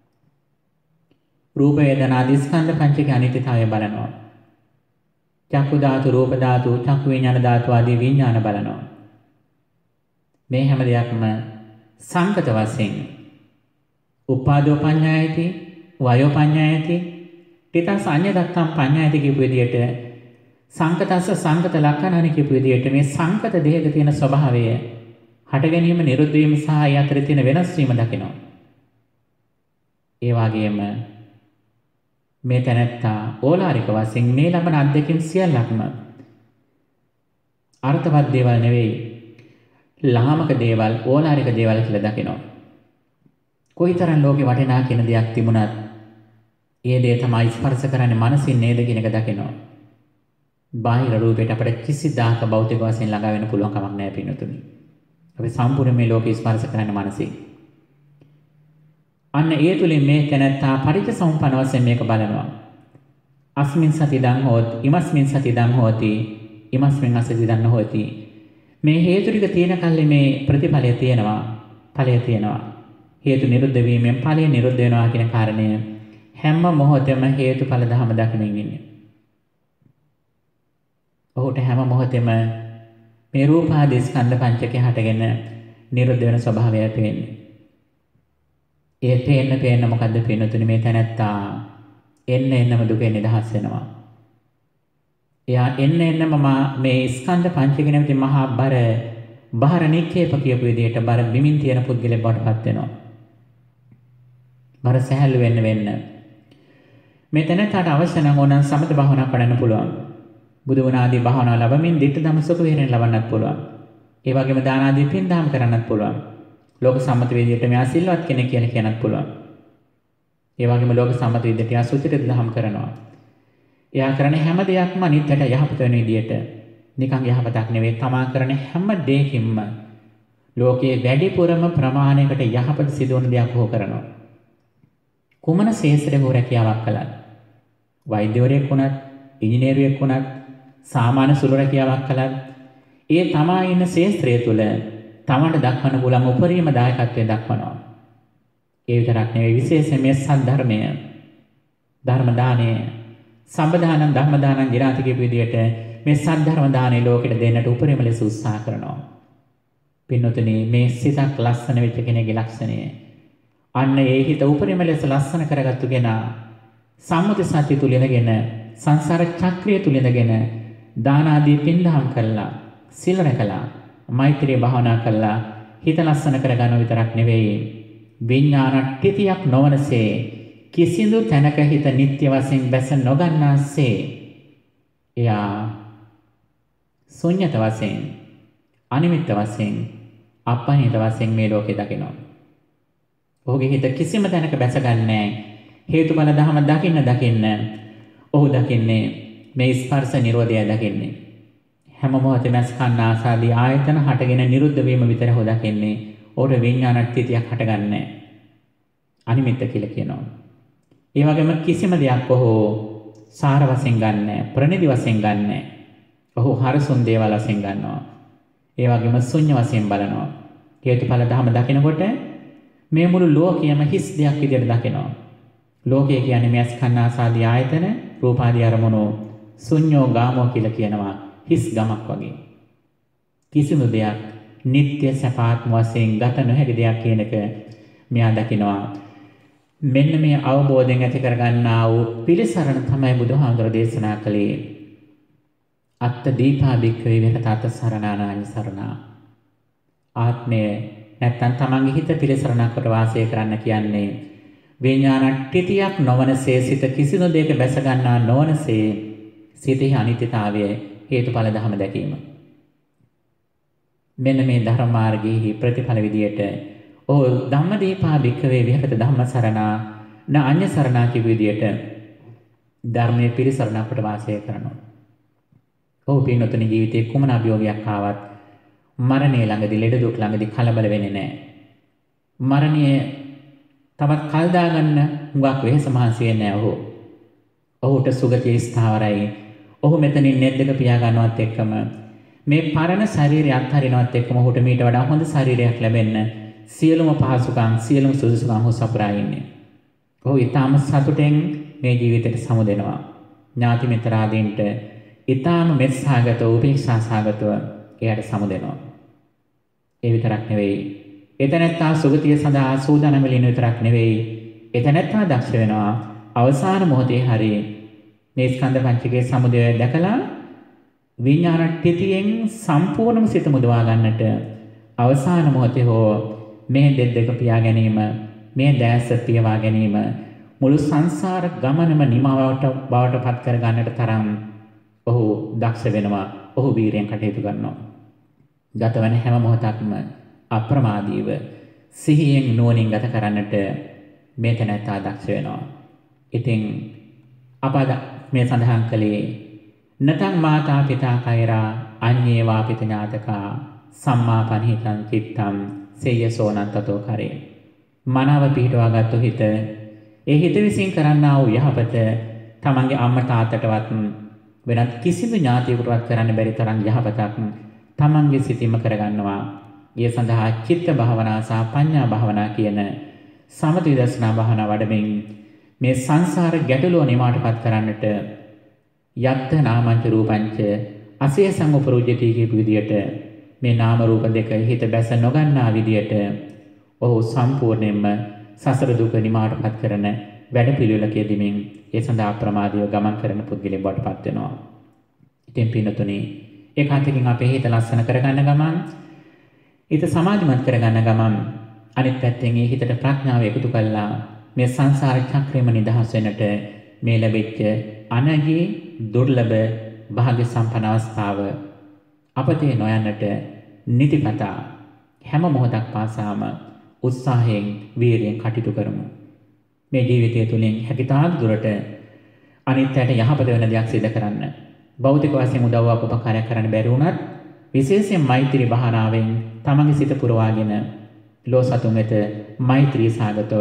රූප වේදනා ආදී ස්කන්ධ පංචකයේ අනිත්‍යතාවය බලනවා. චක්කු ධාතු, රූප ධාතු, චක්කු විඤ්ඤාණ ධාතු ආදී විඤ්ඤාණ බලනවා. මේ හැම දෙයක්ම සංකත වශයෙන් උපාදෝ පඤ්ඤායති, වයෝ පඤ්ඤායති, තිතස් අඤ්ඤදත්තම් පඤ්ඤායති කියපු විදිහට සංකතස්ස සංකත ලක්ෂණානි කියපු විදිහට මේ සංකත දෙයක තියෙන ස්වභාවය හට ගැනීම, නිරුද්ධ වීම සහ ඒ අතර තියෙන වෙනස් වීම දකිනවා. ඒ වගේම මේ සංකත දෙයක තියෙන ස්වභාවය හට ගැනීම, නිරුද්ධ වීම සහ ඒ අතර තියෙන වෙනස් වීම දකිනවා. ඒ වගේම මේ සංකත දෙයක තියෙන මේ තැනැත්තා ඕලාරික වශයෙන් මේ ලබන අත්දැකීම් සියල්ලක්ම අර්ථවත් දේවල් නෙවෙයි, ලාමක දේවල්, ඕලාරික දේවල් කියලා දකිනවා. කොයිතරම් ලෝකේ වටිනා කියන දෙයක් තිබුණත් ඒ දේ තමයි ස්පර්ශ කරන්නේ මනසින් නේද කියන එක දකිනවා. බාහිර රූපයට අපිට කිසිදාක භෞතික වශයෙන් ළඟා වෙන්න පුළුවන් කමක් නැහැ පින්නතුනි. අපි සම්පූර්ණ මේ ලෝකේ ස්පර්ශ කරන්නේ මනසින්. අන්න ඒ තුලින් මේ තැනැත්තා පරිච්ඡසමුප්පන්න වශයෙන් මේක බලනවා. අස්මින් සතිදං හෝති, ඉමස්මින් සතිදං හෝති, ඉමස්මින් අසතිදං හෝති. මේ හේතු ටික තියෙන කල්ලි මේ ප්‍රතිඵලය තියෙනවා, ඵලය තියෙනවා. හේතු නිරුද්ධ වීමෙන් ඵලය නිරුද්ධ වෙනවා කියන කාරණය හැම මොහොතෙම හේතුඵල ධම දකිමින් ඉන්නේ. ඔහුට හැම මොහොතෙම මේ රූපාදී ස්කන්ධ පංචකය හටගෙන නිරුද්ධ වෙන ස්වභාවය පේන්නේ. ඒ පේන්න මොකද්ද පින්නතුනි, මේ තැනැත්තා එන්නම දුකෙන් නිදහස් වෙනවා. එයා එන්නම මේ ස්කන්ධ පංචකය නැමැති මහා බාහිර නික්කේප කියපු විදිහට බර බිමින් තියෙන පුද්ගලෙක් බවට පත් වෙනවා. බර සහැල්ලු වෙන්න මේ තැනට අවශ්‍ය නම් ඕනනම් සමත භාවනා කරන්න පුළුවන්. බුදු ගුණ ආදී භාවනා ලැබමින් ධිට්ඨ ධම්ම සුඛ වේරෙන් ලබන්නත් පුළුවන්. ඒ වගේම දාන ආදී පින් දාම් කරන්නත් පුළුවන්. ලෝක සම්මත විදියට මෙයා සිල්වත් කෙනෙක් කියලා කියන්නත් පුළුවන්. ඒ වගේම ලෝක සම්මත විදියට එයා සුචරිත දහම් කරනවා. එයා කරන හැම දෙයක්ම අනිත්යට යහපත වෙන විදියට නිකන් යහපතක් නෙවෙයි, තමා කරන හැම දෙයකින්ම ලෝකයේ වැඩිපුරම ප්‍රමාණයකට යහපත සිදුවන දෙයක් හෝ කරනවා. කුමන ශේෂ්ත්‍රයක හෝ රැකියාවක් කළත්, වෛද්‍යවරයෙක් වුණත්, ඉංජිනේරුවෙක් වුණත්, සාමාන්‍ය සුළු රැකියාවක් කළත්, ඒ තමා ඉන්න ශේෂ්ත්‍රය තුළ තමන්ට දක්වන්න පුළුවන් උපරිම දායකත්වය දක්වනවා. ඒ විතරක් නෙවෙයි, විශේෂයෙන් මේ සද්ධර්මය, ධර්ම දානය, සම්බදානං ධම්මදානං ජිනාති කියපු විදිහට මේ සද්ධර්ම දානේ ලෝකෙට දෙන්නට උපරිම ලෙස උත්සාහ කරනවා. පින්නතුනි, මේ සිතක් ලස්සන වෙච්ච කෙනෙකුගේ ලක්ෂණය. අන්න ඒ හිත උපරිම ලෙස ලස්සන කරගත්තු කෙනා සම්මුති සත්‍ය තුල ඉඳගෙන, සංසාර චක්‍රය තුල ඉඳගෙන දාන ආදී පින්දහම් කළා, සිල් රැකලා, මෛත්‍රී භාවනා කළා, හිත ලස්සන කරගන්න විතරක් නෙවෙයි, විඥාන ටිතියක් නොවනසේ කිසිදු තැනක හිත නිත්‍ය වශයෙන් බැස නොගන්නාසේ එයා ශුන්්‍යත වශයෙන්, අනිමිත්ත වශයෙන්, අපහිත වශයෙන් මේ ලෝකේ දකිනවා. ඔහුගේ හිත කිසිම තැනක බැසගන්නේ නැහැ. හේතුඵල ධම දකින්න ඔහු දකින්නේ මේ ස්පර්ශ නිරෝධය දකින්නේ. හැම මොහොතේම ස්කන්ධ ආසාදී ආයතන හටගෙන නිරුද්ධ වීම විතර හො දකින්නේ. ඔහුට විඥානට්ඨිතියක් හටගන්නේ නැහැ. අනිමිත්ත කියලා කියනවා. ඒ වගේම කිසිම දෙයක් ඔහු සාර වශයෙන් ගන්නෑ, ප්‍රණිදි වශයෙන් ගන්නෑ. ඔහු හරසුන් දේවල් වශයෙන් ගන්නවා. ඒ වගේම ශුන්‍ය වශයෙන් බලනවා. හේතුඵල ධම දකිනකොට මේ මුළු ලෝකයම හිස් දෙයක් විදිහට දකිනවා. ලෝකය කියන්නේ මේ ස්කන්ධ ආසාදී ආයතන, රූපාදී අරමුණු ශුන්‍යෝ ගාමෝ කියලා කියනවා. හිස් ගමක් වගේ. කිසිම දෙයක් නිත්‍ය සපාත්ම වශයෙන් ගත නොහැකි දෙයක් කියන එක මෙයා දකිනවා. මෙන්න මේ අවබෝධයෙන් ඇති කරගන්නා වූ පිළිසරණ තමයි බුදුහාමුදුරේ දේශනා කළේ. අත්ත දීපා භික්ඛවේ විරතත සරණානානි සරණා. ආත්මය නැත්තම් තමන්ගේ හිත පිළිසරණක් කොට වාසය කරන්න කියන්නේ විඥානට්ඨිතියක් නොවනසේ, සිත කිසිදු දෙයක බැස ගන්නා නොවනසේ සිතේ අනිත්‍යතාවය හේතුඵල ධම දැකීම. මෙන්න මේ ධර්ම මාර්ගයේ ප්‍රතිඵල විදියට ඔහු ධම්මදීපා භික්ඛවේ විහෙරත ධම්ම සරණා න අඤ්ඤ සරණා කිය විදියට ධර්මයේ පිළිසරණක් කොට වාසය කරනවා. ඔහු පින්නතුනි ජීවිතේ කුමන අභියෝගයක් ආවත් මරණය ළඟදී, ලෙඩ දුක් ළඟදී කලබල වෙන්නේ නැහැ. මරණය තවත් කල් දාගන්න හුඟක් වෙහෙස මහන්සි වෙන්නේ නැහැ ඔහු. ඔහුට සුගතිය ස්ථාවරයි. ඔහු මෙතනින් නෙද්දක පියා ගන්නවත් එක්කම මේ පරණ ශරීරය අත්හරිනවත් එක්කම ඔහුට මීට වඩා හොඳ ශරීරයක් ලැබෙන්න සියලුම පහසුකම්, සියලුම සුදුසුකම් ඔහු සපුරා ඉන්නේ. ඔහු ඊටාම සතුටෙන් මේ ජීවිතයට සමුදෙනවා. ඥාති මිත්‍රාදීන්ට ඊටාම මෙත්සාගත, උපේක්ෂාසාගතව එයාට සමුදෙනවා. ඒ විතරක් නෙවෙයි, එතනත්තා සුගතිය සඳහා සූදානම් වෙලින විතරක් නෙවෙයි, එතනත්තා දක්ෂ වෙනවා අවසාන මොහොතේ හරි මේ ස්කන්ධ පංචකයේ සමුදය දැකලා විඥානට්ඨිතියෙන් සම්පූර්ණම සිත මුදවා ගන්නට අවසාන මොහොතේ හෝ මේ දෙද්දක පියා ගැනීම, මේ දැස පියවා ගැනීම මුළු සංසාර ගමනම නිමාවට බවට පත් කර ගන්නට තරම් ඔහු දක්ෂ වෙනවා. ඔහු වීරියෙන් කටයුතු කරනවා. ගතවන හැම මොහොතක්ම අප්‍රමාදීව සිහියෙන් නුවණින් ගත කරන්නට මේ තැනැත්තා දක්ෂ වෙනවා. ඉතින් අප මේ සඳහන් කළේ නතං මාතා පිතා කෛරා අඤ්ඤේ වාපිත ඥාතකා සම්මා පනිහිතං චිත්තං සේයසෝනං තතෝ කරේ. මනාව පිහිටවාගත්තු හිත ඒ හිත විසින් කරන්නා වූ යහපත තමන්ගේ අම්මා තාත්තටවත් වෙනත් කිසිදු ඥාතියෙකුටවත් කරන්න බැරි තරම් යහපතක් තමන්ගේ සිතින්ම කරගන්නවා. ඒ සඳහා චිත්ත භාවනා සහ පඤ්ඤා භාවනා කියන සමථ විදර්ශනා භාවනා වඩමින් මේ සංසාර ගැටලුව නිමාටපත් කරන්නට යත්ත නාමංච රූපංච අසේසං උපරුජ්ජති කියපු විදියට මේ නාම රූප දෙක හිත බැස නොගන්නා විදියට ඔහු සම්පූර්ණයෙන්ම සසර දුක නිමාටපත් කරන වැඩපිළිවෙලක යෙදීමින් ඒ සඳහා ප්‍රමාදීව ගමන් කරන පුද්ගලයෙක් බවට පත් වෙනවා. ඉතින් පින්නතුනි, ඒකාන්තකින් අපේ හිත ලස්සන කරගන්න ගමන්, හිත සමාධිමත් කරගන්න ගමන්, අනිත් පැත්තෙන් මේ හිතට ප්‍රඥාව එකතු කළා මේ සංසාර චක්‍රෙම නිදහස් වෙන්නට මේ ලැබෙච්ච අනගී දුර්ලභ භාග්‍ය සම්පන්න අවස්ථාව අපතේ නොයන්නට නිතිපතා හැම මොහොතක් පාසාම උත්සාහයෙන් වීරියෙන් කටයුතු කරමු. මේ ජීවිතය තුළින් හැකිතාක් දුරට අනිත්‍යයට යහපත වෙන දෙයක් සිදු කරන්න. භෞතික වශයෙන් උදව්වක් උපකාරයක් කරන්න බැරි වුණත් විශේෂයෙන් මෛත්‍රී භාවනාවෙන් තමන්ගේ සිත පුරවාගෙන ලෝ සතුන් වෙත මෛත්‍රී සාගතව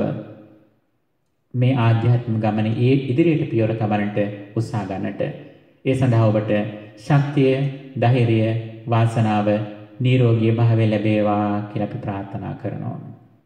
මේ ආධ්‍යාත්මික ගමනේ ඉදිරියට පියවර තබන්නට උත්සාහ ගන්නට. ඒ සඳහා ඔබට ශක්තිය, ධෛර්යය, වාසනාව, නිරෝගී භාවය ලැබේවා කියලා අපි ප්‍රාර්ථනා කරනවා.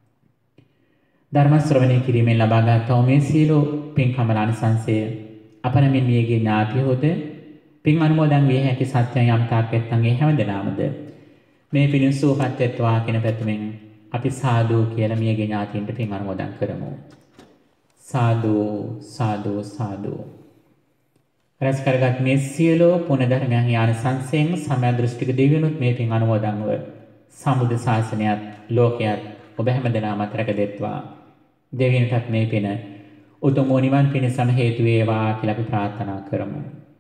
ධර්ම ශ්‍රවණය කිරීමෙන් ලබාගත් මේ සීල පින්කම ආනිසංසය අපනමින් මියගේ ඥාතියෝද පින් අනුමෝදන් විය හැකි සත්‍යයන් යම් තාක් නැත්නම් ඒ හැම දෙනාමද මේ පිණිස සුවපත් වෙත්වා කියන පැතුමින් අපි සාදු කියලා මියගේ ඥාතීන්ට පින් අනුමෝදන් කරමු. සාදු සාදු සාදු. රැස් කරගත් මේ සියලු පුණ්‍ය ධර්මයන් ආනිසංසයෙන් සම්‍යක් දෘෂ්ටික දෙවියනුත් මේ පින් අනුමෝදන්ව සම්බුද්ධ ශාසනයත් ලෝකයත් ඔබ හැම දෙනාම අතරක දෙත්වා. දෙවියන්ටත් මේ පින උතුම් නිවන් පිණසම හේතු වේවා කියලා අපි ප්‍රාර්ථනා කරමු.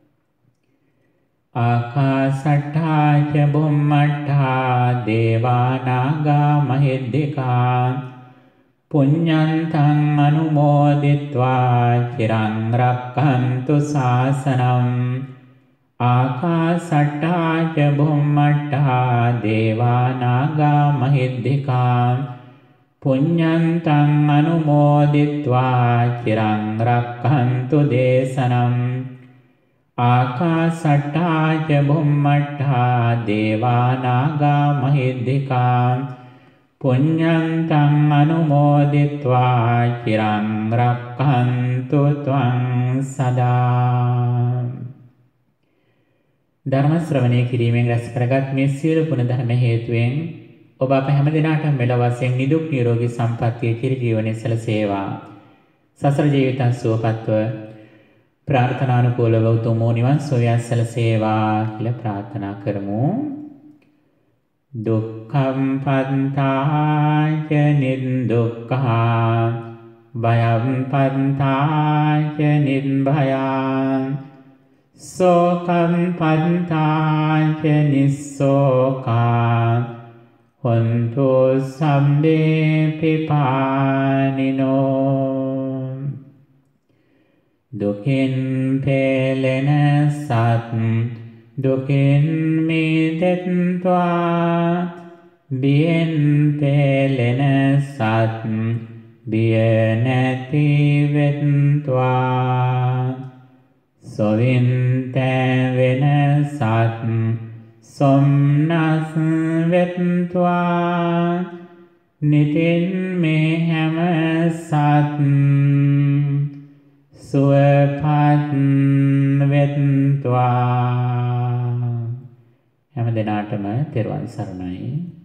ආකාසට්ඨා ච බුම්මට්ඨා දේවා නාග මහිද්దికා පුඤ්ඤන්තං අනුමෝදිත්වා චිරං රක්ඛන්තු ශාසනං. ආකාසට්ඨා ච බුම්මට්ඨා දේවා නාග මහිද්దికා පුඤ්ඤන්තං අනුමෝදිත්වා චිරං රක්ඛන්තු දේශනං. ආකාසට්ඨා ච බුම්මට්ඨා දේවා නාග මහිද්దికා පුඤ්ඤන්තං අනුමෝදිත්වා චිරං රක්ඛන්තු ත්වං සදා. ධර්ම ශ්‍රවණය කිරීමෙන් රැස් කරගත් මේ සියලු ගුණ ධර්ම හේතුවෙන් ඔබ අප හැම දිනකටම මෙලොව වශයෙන් නිදුක් නිරෝගී සම්පන්නිය කිරි ජීවනයේ සැලසේවා. සසර ජීවිතං සුවපත්ව ප්‍රාර්ථනානුකූලව උතුම් නිවන් සෝය සැලසේවා කියලා ප්‍රාර්ථනා කරමු. දුක්ඛම් පන්තාච නිදුක්ඛා භයම් පන්තාච නිබ්භයං සෝකම් පන්තාච නිස්සෝකා හොන්තු සම්බේ පිපානිනෝ. දුකින් පෙළෙන සත් දුකින් මිදෙත්වා බියෙන් පෙළෙන සත් බිය නැති වෙත්වා. සොවින් තැවෙන සත් සොම්නස් වෙත්වා. නිතින් මේ හැම සත් සුවපත් වෙත්වා. හැම දිනාටම තෙරුවන් සරණයි.